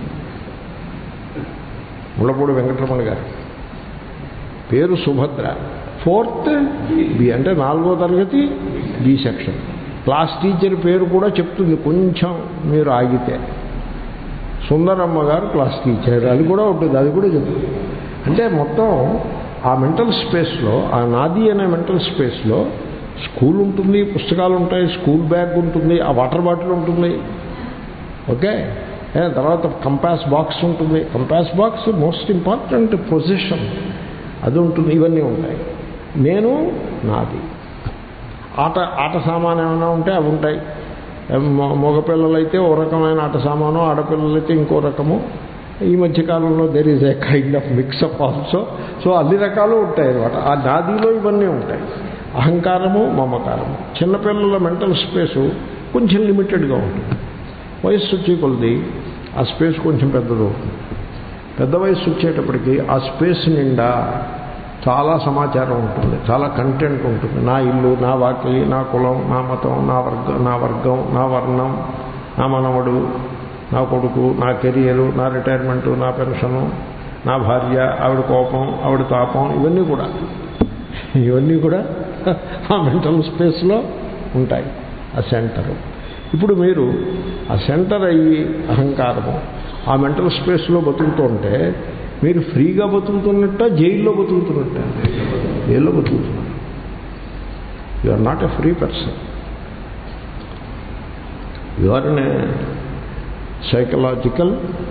ముళ్ళపూడి వెంకటరమణ గారు పేరు సుభద్ర, ఫోర్త్ బి అంటే నాలుగో తరగతి బి సెక్షన్. క్లాస్ టీచర్ పేరు కూడా చెప్తుంది కొంచెం మీరు ఆగితే. సుందరమ్మ గారు క్లాస్ టీచర్, అది కూడా ఉంటుంది, అది కూడా చెప్తుంది. అంటే మొత్తం ఆ మెంటల్ స్పేస్లో, ఆ నాది అనే మెంటల్ స్పేస్లో స్కూల్ ఉంటుంది, పుస్తకాలు ఉంటాయి, స్కూల్ బ్యాగ్ ఉంటుంది, ఆ వాటర్ బాటిల్ ఉంటుంది. ఓకే. తర్వాత కంపాస్ బాక్స్ ఉంటుంది. Compass box most important position, అది ఉంటుంది. ఇవన్నీ ఉంటాయి. నేను నాది. ఆట ఆట సామాను ఏమైనా ఉంటే అవి ఉంటాయి. మగపిల్లలైతే ఓ రకమైన ఆట సామాను, ఆడపిల్లలైతే ఇంకో రకము. ఈ మధ్యకాలంలో there is a kind of mix up also. So అన్ని రకాలు ఉంటాయి అన్నమాట. ఆ నాదిలో ఇవన్నీ ఉంటాయి. అహంకారము, మమకారము. చిన్నపిల్లల మెంటల్ స్పేసు కొంచెం లిమిటెడ్గా ఉంటుంది. వయస్సు వచ్చే కొలది ఆ స్పేస్ కొంచెం పెద్దది అవుతుంది. పెద్ద వయస్సు వచ్చేటప్పటికి ఆ స్పేస్ నిండా చాలా సమాచారం ఉంటుంది, చాలా కంటెంట్ ఉంటుంది. నా ఇల్లు, నా వాకిలి, నా కులం, నా మతం, నా వర్గం నా వర్గం నా వర్ణం, నా మనవడు, నా కొడుకు, నా కెరియరు, నా రిటైర్మెంటు, నా పెన్షను, నా భార్య, ఆవిడ కోపం, ఆవిడ తాపం, ఇవన్నీ కూడా ఇవన్నీ కూడా ఆ మెంటల్ స్పేస్లో ఉంటాయి, ఆ సెంటరు. ఇప్పుడు మీరు ఆ సెంటర్ అయ్యి అహంకారము ఆ మెంటల్ స్పేస్లో బతుకుతుంటే మీరు ఫ్రీగా బతుకుతున్నట్ట, జైల్లో బతుకుతున్నట్ట? జైల్లో బతుకుతున్నారు. You are not a free person, you are in a psychological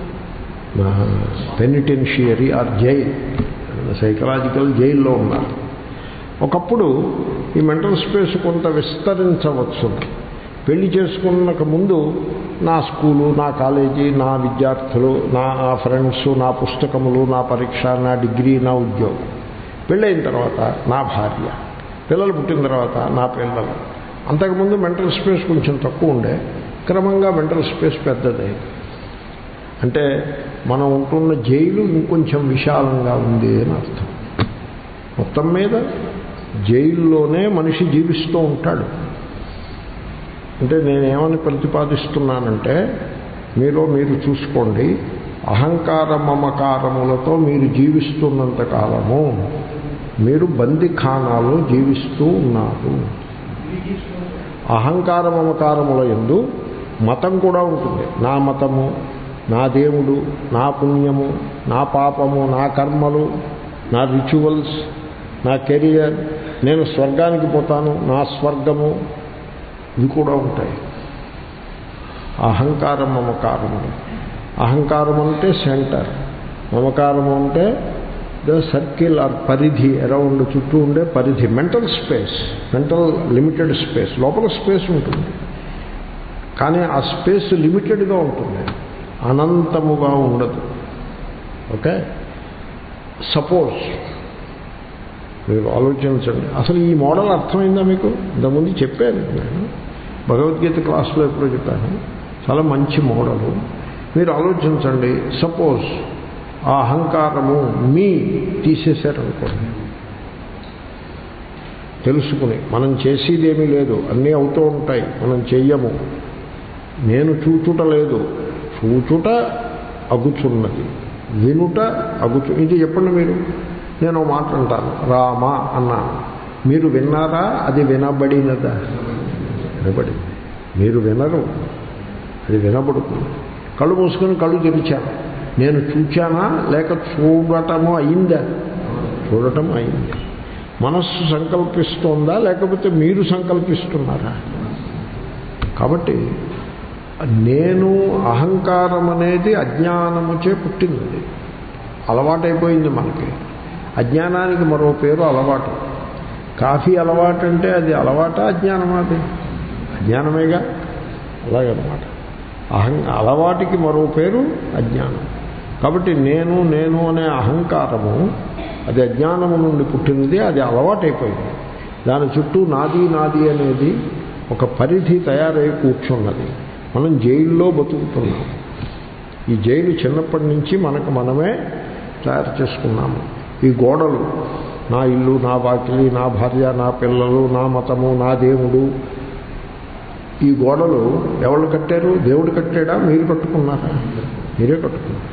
penitentiary or jail. Psychological జైల్లో ఉన్నారు. ఒకప్పుడు ఈ మెంటల్ స్పేస్ కొంత విస్తరించవచ్చు. పెళ్లి చేసుకున్నక ముందు నా స్కూలు, నా కాలేజీ, నా విద్యార్థులు, నా ఫ్రెండ్స్, నా పుస్తకములు, నా పరీక్ష, నా డిగ్రీ, నా ఉద్యోగం. పెళ్ళైన తర్వాత నా భార్య, పిల్లలు పుట్టిన తర్వాత నా పిల్లలు. అంతకుముందు మెంటల్ స్పేస్ కొంచెం తక్కువ ఉండే, క్రమంగా మెంటల్ స్పేస్ పెద్దదైంది. అంటే మనం ఉంటున్న జైలు ఇంకొంచెం విశాలంగా ఉంది అని అర్థం. మొత్తం మీద జైల్లోనే మనిషి జీవిస్తూ ఉంటాడు. అంటే నేనేమని ప్రతిపాదిస్తున్నానంటే, మీలో మీరు చూసుకోండి, అహంకార మమకారములతో మీరు జీవిస్తున్నంత కాలము మీరు బందిఖానాలో జీవిస్తూ ఉన్నారు. అహంకార మమకారముల యందు మతం కూడా ఉంటుంది. నా మతము, నా దేవుడు, నా పుణ్యము, నా పాపము, నా కర్మలు, నా రిచువల్స్, నా కెరియర్, నేను స్వర్గానికి పోతాను, నా స్వర్గము, ఇవి కూడా ఉంటాయి. అహంకారం మమకారము. అహంకారం అంటే సెంటర్, మమకారము అంటే ద సర్కిల్ ఆర్ పరిధి, అరౌండ్ చుట్టూ ఉండే పరిధి. Mental space, mental limited space. లోపల స్పేస్ ఉంటుంది కానీ ఆ స్పేస్ లిమిటెడ్గా ఉంటుంది, అనంతముగా ఉండదు. ఓకే, సపోజ్ మీరు ఆలోచించండి. అసలు ఈ మోడల్ అర్థమైందా మీకు? ఇంతకుముందు చెప్పాను నేను, భగవద్గీత క్లాసులో ఎప్పుడో చెప్పాను. చాలా మంచి మోడలు. మీరు ఆలోచించండి. సపోజ్ ఆ అహంకారము మీ తీసేశారనుకోండి, తెలుసుకుని మనం చేసేదేమీ లేదు, అన్నీ అవుతూ ఉంటాయి, మనం చెయ్యము. నేను చూచుట లేదు, చూచుట అగుచున్నది, వినుట అగుచు. ఇది చెప్పండి మీరు. నేను మాట అంటాను, రామ అన్నాను, మీరు విన్నారా? అది వినబడినదా? వినబడింది. మీరు వినరు, అది వినబడుతుంది. కళ్ళు మూసుకొని కళ్ళు తెరిచాను, నేను చూచానా లేక చూడటము అయిందా? చూడటం అయింది. మనస్సు సంకల్పిస్తోందా లేకపోతే మీరు సంకల్పిస్తున్నారా? కాబట్టి నేను అహంకారం అనేది అజ్ఞానముచే పుట్టింది, అలవాటైపోయింది మనకి. అజ్ఞానానికి మరో పేరు అలవాటు. కాఫీ అలవాటు అంటే అది అలవాట అజ్ఞానమా? అది అజ్ఞానమేగా. అలాగనమాట. అహం అలవాటికి మరో పేరు అజ్ఞానం. కాబట్టి నేను నేను అనే అహంకారము అది అజ్ఞానము నుండి పుట్టినది, అది అలవాటైపోయింది. దాని చుట్టూ నాది నాది అనేది ఒక పరిధి తయారై కూర్చున్నది. మనం జైల్లో బతుకుతున్నాం. ఈ జైలు చిన్నప్పటి నుంచి మనకు మనమే తయారు చేసుకున్నాము. ఈ గోడలు, నా ఇల్లు, నా వాకిలి, నా భార్య, నా పిల్లలు, నా మతము, నా దేవుడు, ఈ గోడలు ఎవరు కట్టారు? దేవుడు కట్టాడా? మీరు కట్టుకున్నారా? మీరే కట్టుకున్నారు.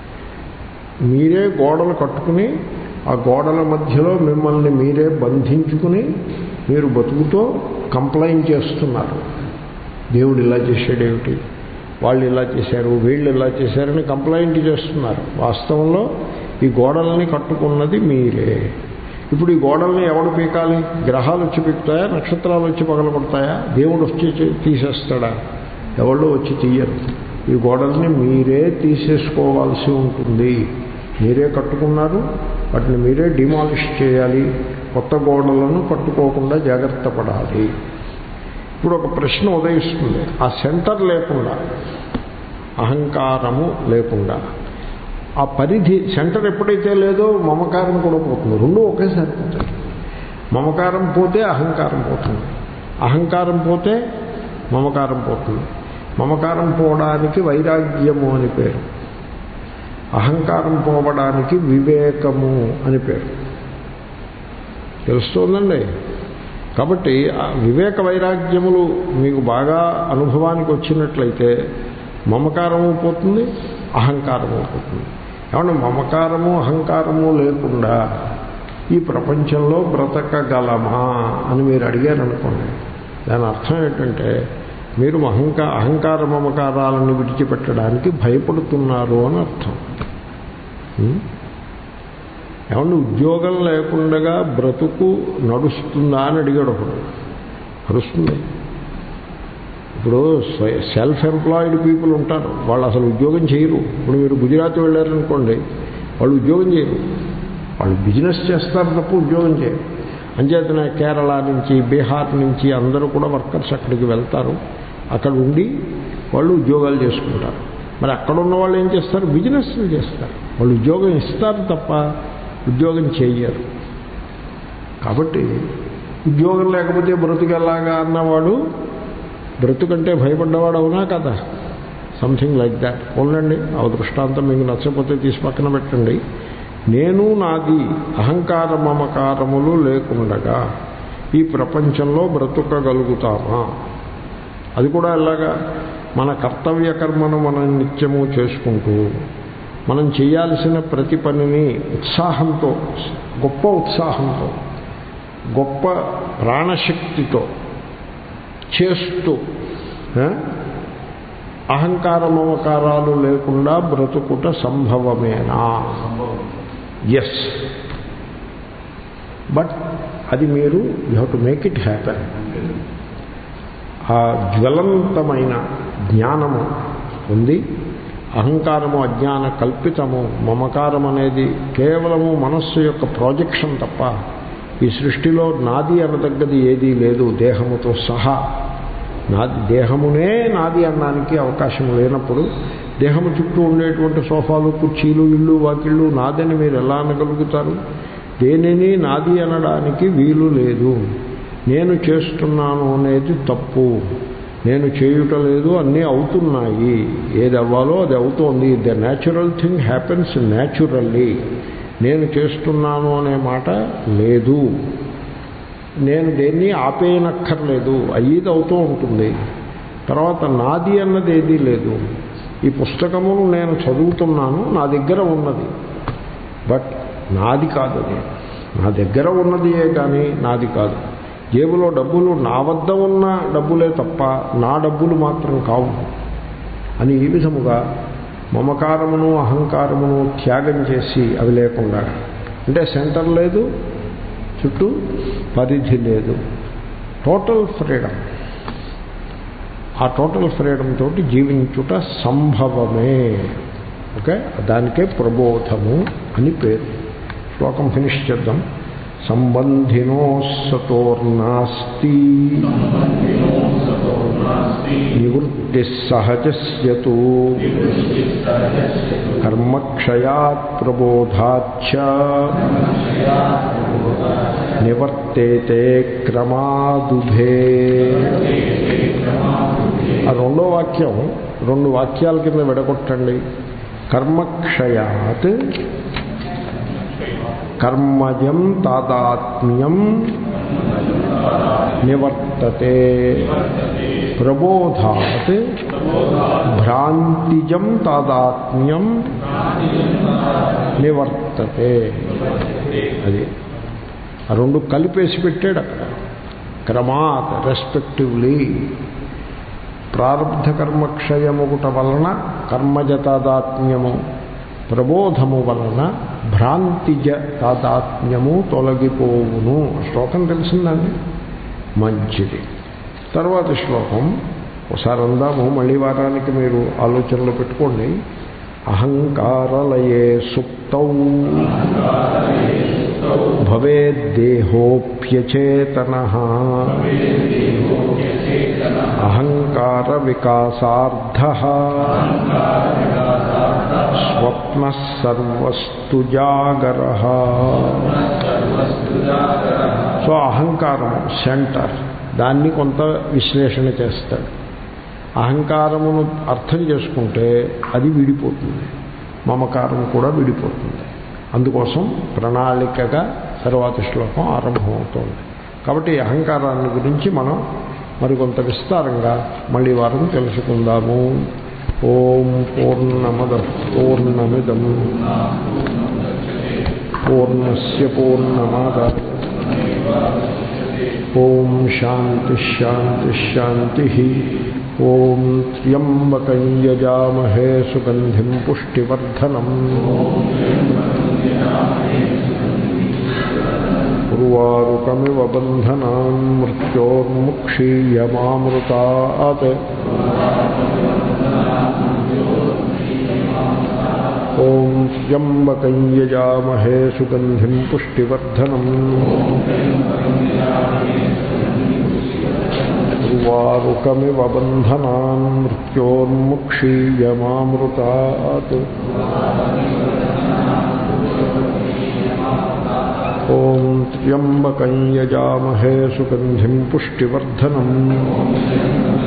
మీరే గోడలు కట్టుకుని ఆ గోడల మధ్యలో మిమ్మల్ని మీరే బంధించుకుని మీరు బతుకుతో కంప్లైంట్ చేస్తున్నారు. దేవుడు ఇలా చేశాడేమిటి, వాళ్ళు ఇలా చేశారు, వీళ్ళు ఇలా చేశారని కంప్లైంట్ చేస్తున్నారు. వాస్తవంలో ఈ గోడల్ని కట్టుకున్నది మీరే. ఇప్పుడు ఈ గోడల్ని ఎవడు పీకాలి? గ్రహాలు వచ్చి పీకుతాయా? నక్షత్రాలు వచ్చి పగలగొడతాయా? దేవుడు వచ్చి తీసేస్తాడా? ఎవళ్ళు వచ్చి తీయరు. ఈ గోడల్ని మీరే తీసేసుకోవాల్సి ఉంటుంది. మీరే కట్టుకున్నారు, వాటిని మీరే డిమాలిష్ చేయాలి. కొత్త గోడలను కట్టుకోకుండా జాగ్రత్త పడాలి. ఇప్పుడు ఒక ప్రశ్న ఉదయిస్తుంది. ఆ సెంటర్ లేకుండా, అహంకారము లేకుండా, ఆ పరిధి, సెంటర్ ఎప్పుడైతే లేదో మమకారం కూడా పోతుంది. రెండు ఒకేసారి పోతాయి. మమకారం పోతే అహంకారం పోతుంది, అహంకారం పోతే మమకారం పోతుంది. మమకారం పోవడానికి వైరాగ్యము అని పేరు, అహంకారం పోవడానికి వివేకము అని పేరు. తెలుస్తోందండి. కాబట్టి వివేక వైరాగ్యములు మీకు బాగా అనుభవానికి వచ్చినట్లయితే మమకారము పోతుంది, అహంకారము పోతుంది. ఏమన్నా మమకారము అహంకారము లేకుండా ఈ ప్రపంచంలో బ్రతకగలమా అని మీరు అడిగారనుకోండి, దాని అర్థం ఏంటంటే మీరు అహంకా అహంకార మమకారాలను విడిచిపెట్టడానికి భయపడుతున్నారు అని అర్థం. ఏమన్నా ఉద్యోగం లేకుండా బ్రతుకు నడుస్తుందా అని అడిగాడు ఒకడు. నడుస్తుంది. ఇప్పుడు సెల్ఫ్ ఎంప్లాయిడ్ పీపుల్ ఉంటారు, వాళ్ళు అసలు ఉద్యోగం చేయరు. ఇప్పుడు మీరు గుజరాత్ వెళ్ళారనుకోండి, వాళ్ళు ఉద్యోగం చేయరు, వాళ్ళు బిజినెస్ చేస్తారు తప్ప ఉద్యోగం చేయరు. అంచేతనే కేరళ నుంచి బీహార్ నుంచి అందరూ కూడా వర్కర్స్ అక్కడికి వెళ్తారు, అక్కడ ఉండి వాళ్ళు ఉద్యోగాలు చేసుకుంటారు. మరి అక్కడ ఉన్న వాళ్ళు ఏం చేస్తారు? బిజినెస్లు చేస్తారు. వాళ్ళు ఉద్యోగం ఇస్తారు తప్ప ఉద్యోగం చేయరు. కాబట్టి ఉద్యోగం లేకపోతే బ్రతుకెలాగా అన్నవాడు బ్రతుకంటే భయపడ్డవాడు అవునా కదా? Something like that. పోలండి, ఆ దృష్టాంతం మీకు నచ్చకపోతే తీసి పక్కన పెట్టండి. నేను నాది అహంకార మమకారములు లేకుండగా ఈ ప్రపంచంలో బ్రతుకగలుగుతామా? అది కూడా ఎలాగా? మన కర్తవ్య కర్మను మనం నిత్యము చేసుకుంటూ మనం చేయాల్సిన ప్రతి పనిని ఉత్సాహంతో, గొప్ప ఉత్సాహంతో, గొప్ప ప్రాణశక్తితో చేస్తూ అహంకార మమకారాలు లేకుండా బ్రతుకుట సంభవమేనా? ఎస్. బట్ అది మీరు you have to make it happen. ఆ జ్వలంతమైన జ్ఞానము ఉంది. అహంకారము అజ్ఞాన కల్పితము, మమకారం అనేది కేవలము మనస్సు యొక్క ప్రాజెక్షన్ తప్ప ఈ సృష్టిలో నాది అనదగ్గది ఏదీ లేదు. దేహముతో సహా నాది, దేహమునే నాది అనడానికి అవకాశం లేనప్పుడు దేహము చుట్టూ ఉండేటువంటి సోఫాలు, కుర్చీలు, ఇళ్ళు, వాకిళ్ళు నాదని మీరు ఎలా అనగలుగుతారు? దేనిని నాది అనడానికి వీలు లేదు. నేను చేస్తున్నాను అనేది తప్పు. నేను చేయుట లేదు, అన్నీ అవుతున్నాయి. ఏది అవ్వాలో అది అవుతోంది. The natural thing happens naturally. నేను చేస్తున్నాను అనే మాట లేదు. నేను దేన్ని ఆపేయనక్కర్లేదు, అయ్యేది అవుతూ ఉంటుంది. తర్వాత నాది అన్నది ఏదీ లేదు. ఈ పుస్తకమును నేను చదువుతున్నాను, నా దగ్గర ఉన్నది, బట్ నాది కాదు. అది నా దగ్గర ఉన్నదియే కానీ నాది కాదు. జేబులో డబ్బులు నా వద్ద ఉన్న డబ్బులే తప్ప నా డబ్బులు మాత్రం కావు అని ఈ విధముగా మమకారమును అహంకారమును త్యాగం చేసి అవి లేకుండా, అంటే సెంటర్ లేదు, చుట్టూ పరిధి లేదు, టోటల్ ఫ్రీడమ్. ఆ టోటల్ ఫ్రీడమ్ తోటి జీవించుట సంభవమే. ఓకే, దానికే ప్రబోధము అని పేరు. శ్లోకం ఫినిష్ చేద్దాం. సంబంధినో సతోర్నాస్తి నివృత్తి సహజస్యతు కర్మక్షయాత్ ప్రబోధాచ్చ నివర్తేతే క్రమాదుభే. ఆ రెండో వాక్యం రెండు వాక్యాల కింద విడగొట్టండి. కర్మక్షయాత్ కర్మజం తాదాత్మ్యం నివర్తతే, ప్రబోధాత్ భ్రాంతిజం తాదాత్మ్యం నివర్తతే. అది ఆ రెండు కలిపేసి పెట్టాడు అక్కడ. క్రమాత్, రెస్పెక్టివ్లీ. ప్రారబ్ధ కర్మక్షయముగుట వలన కర్మజ తాదాత్మ్యము, ప్రబోధము వలన భ్రాంతిజ తాదాత్మ్యము తొలగిపోవును. శ్లోకం తెలిసిందండి? మంచిది. తర్వాత శ్లోకం ఒకసారి అందాము, మళ్ళీ వారానికి మీరు ఆలోచనలో పెట్టుకోండి. అహంకారలయే సుప్తౌ భవేద్దేహోప్యచేతనః అహంకార వికాసార్థః స్వప్నః సర్వస్తు జాగరః. సో అహంకారము సెంటర్, దాన్ని కొంత విశ్లేషణ చేస్తాడు. అహంకారమును అర్థం చేసుకుంటే అది విడిపోతుంది, మమకారం కూడా విడిపోతుంది. అందుకోసం ప్రణాళికగా తరువాతి శ్లోకం ఆరంభమవుతోంది. కాబట్టి ఈ అహంకారాన్ని గురించి మనం మరికొంత విస్తారంగా మళ్ళీ వారం తెలుసుకుందాము. ఓం పూర్ణమద పూర్ణమిదం పూర్ణస్య పూర్ణమాదాయ ఓం శాంతి శాంతి శాంతి. ఓం త్ర్యంబకం యజామహే సుగంధిం పుష్టివర్ధనం ఉర్వారుకమివ బంధనాన్ మృత్యోర్ముక్షీయమామృతాత్. ఓం త్ర్యంబకం యజామహే సుగంధిం పుష్టివర్ధనం ఉర్వారుకమివ బంధనాన్ మృత్యోర్ముక్షీయమామృతాత్. ఓం త్ర్యంబకం యజామహే సుగంధిం పుష్టివర్ధనం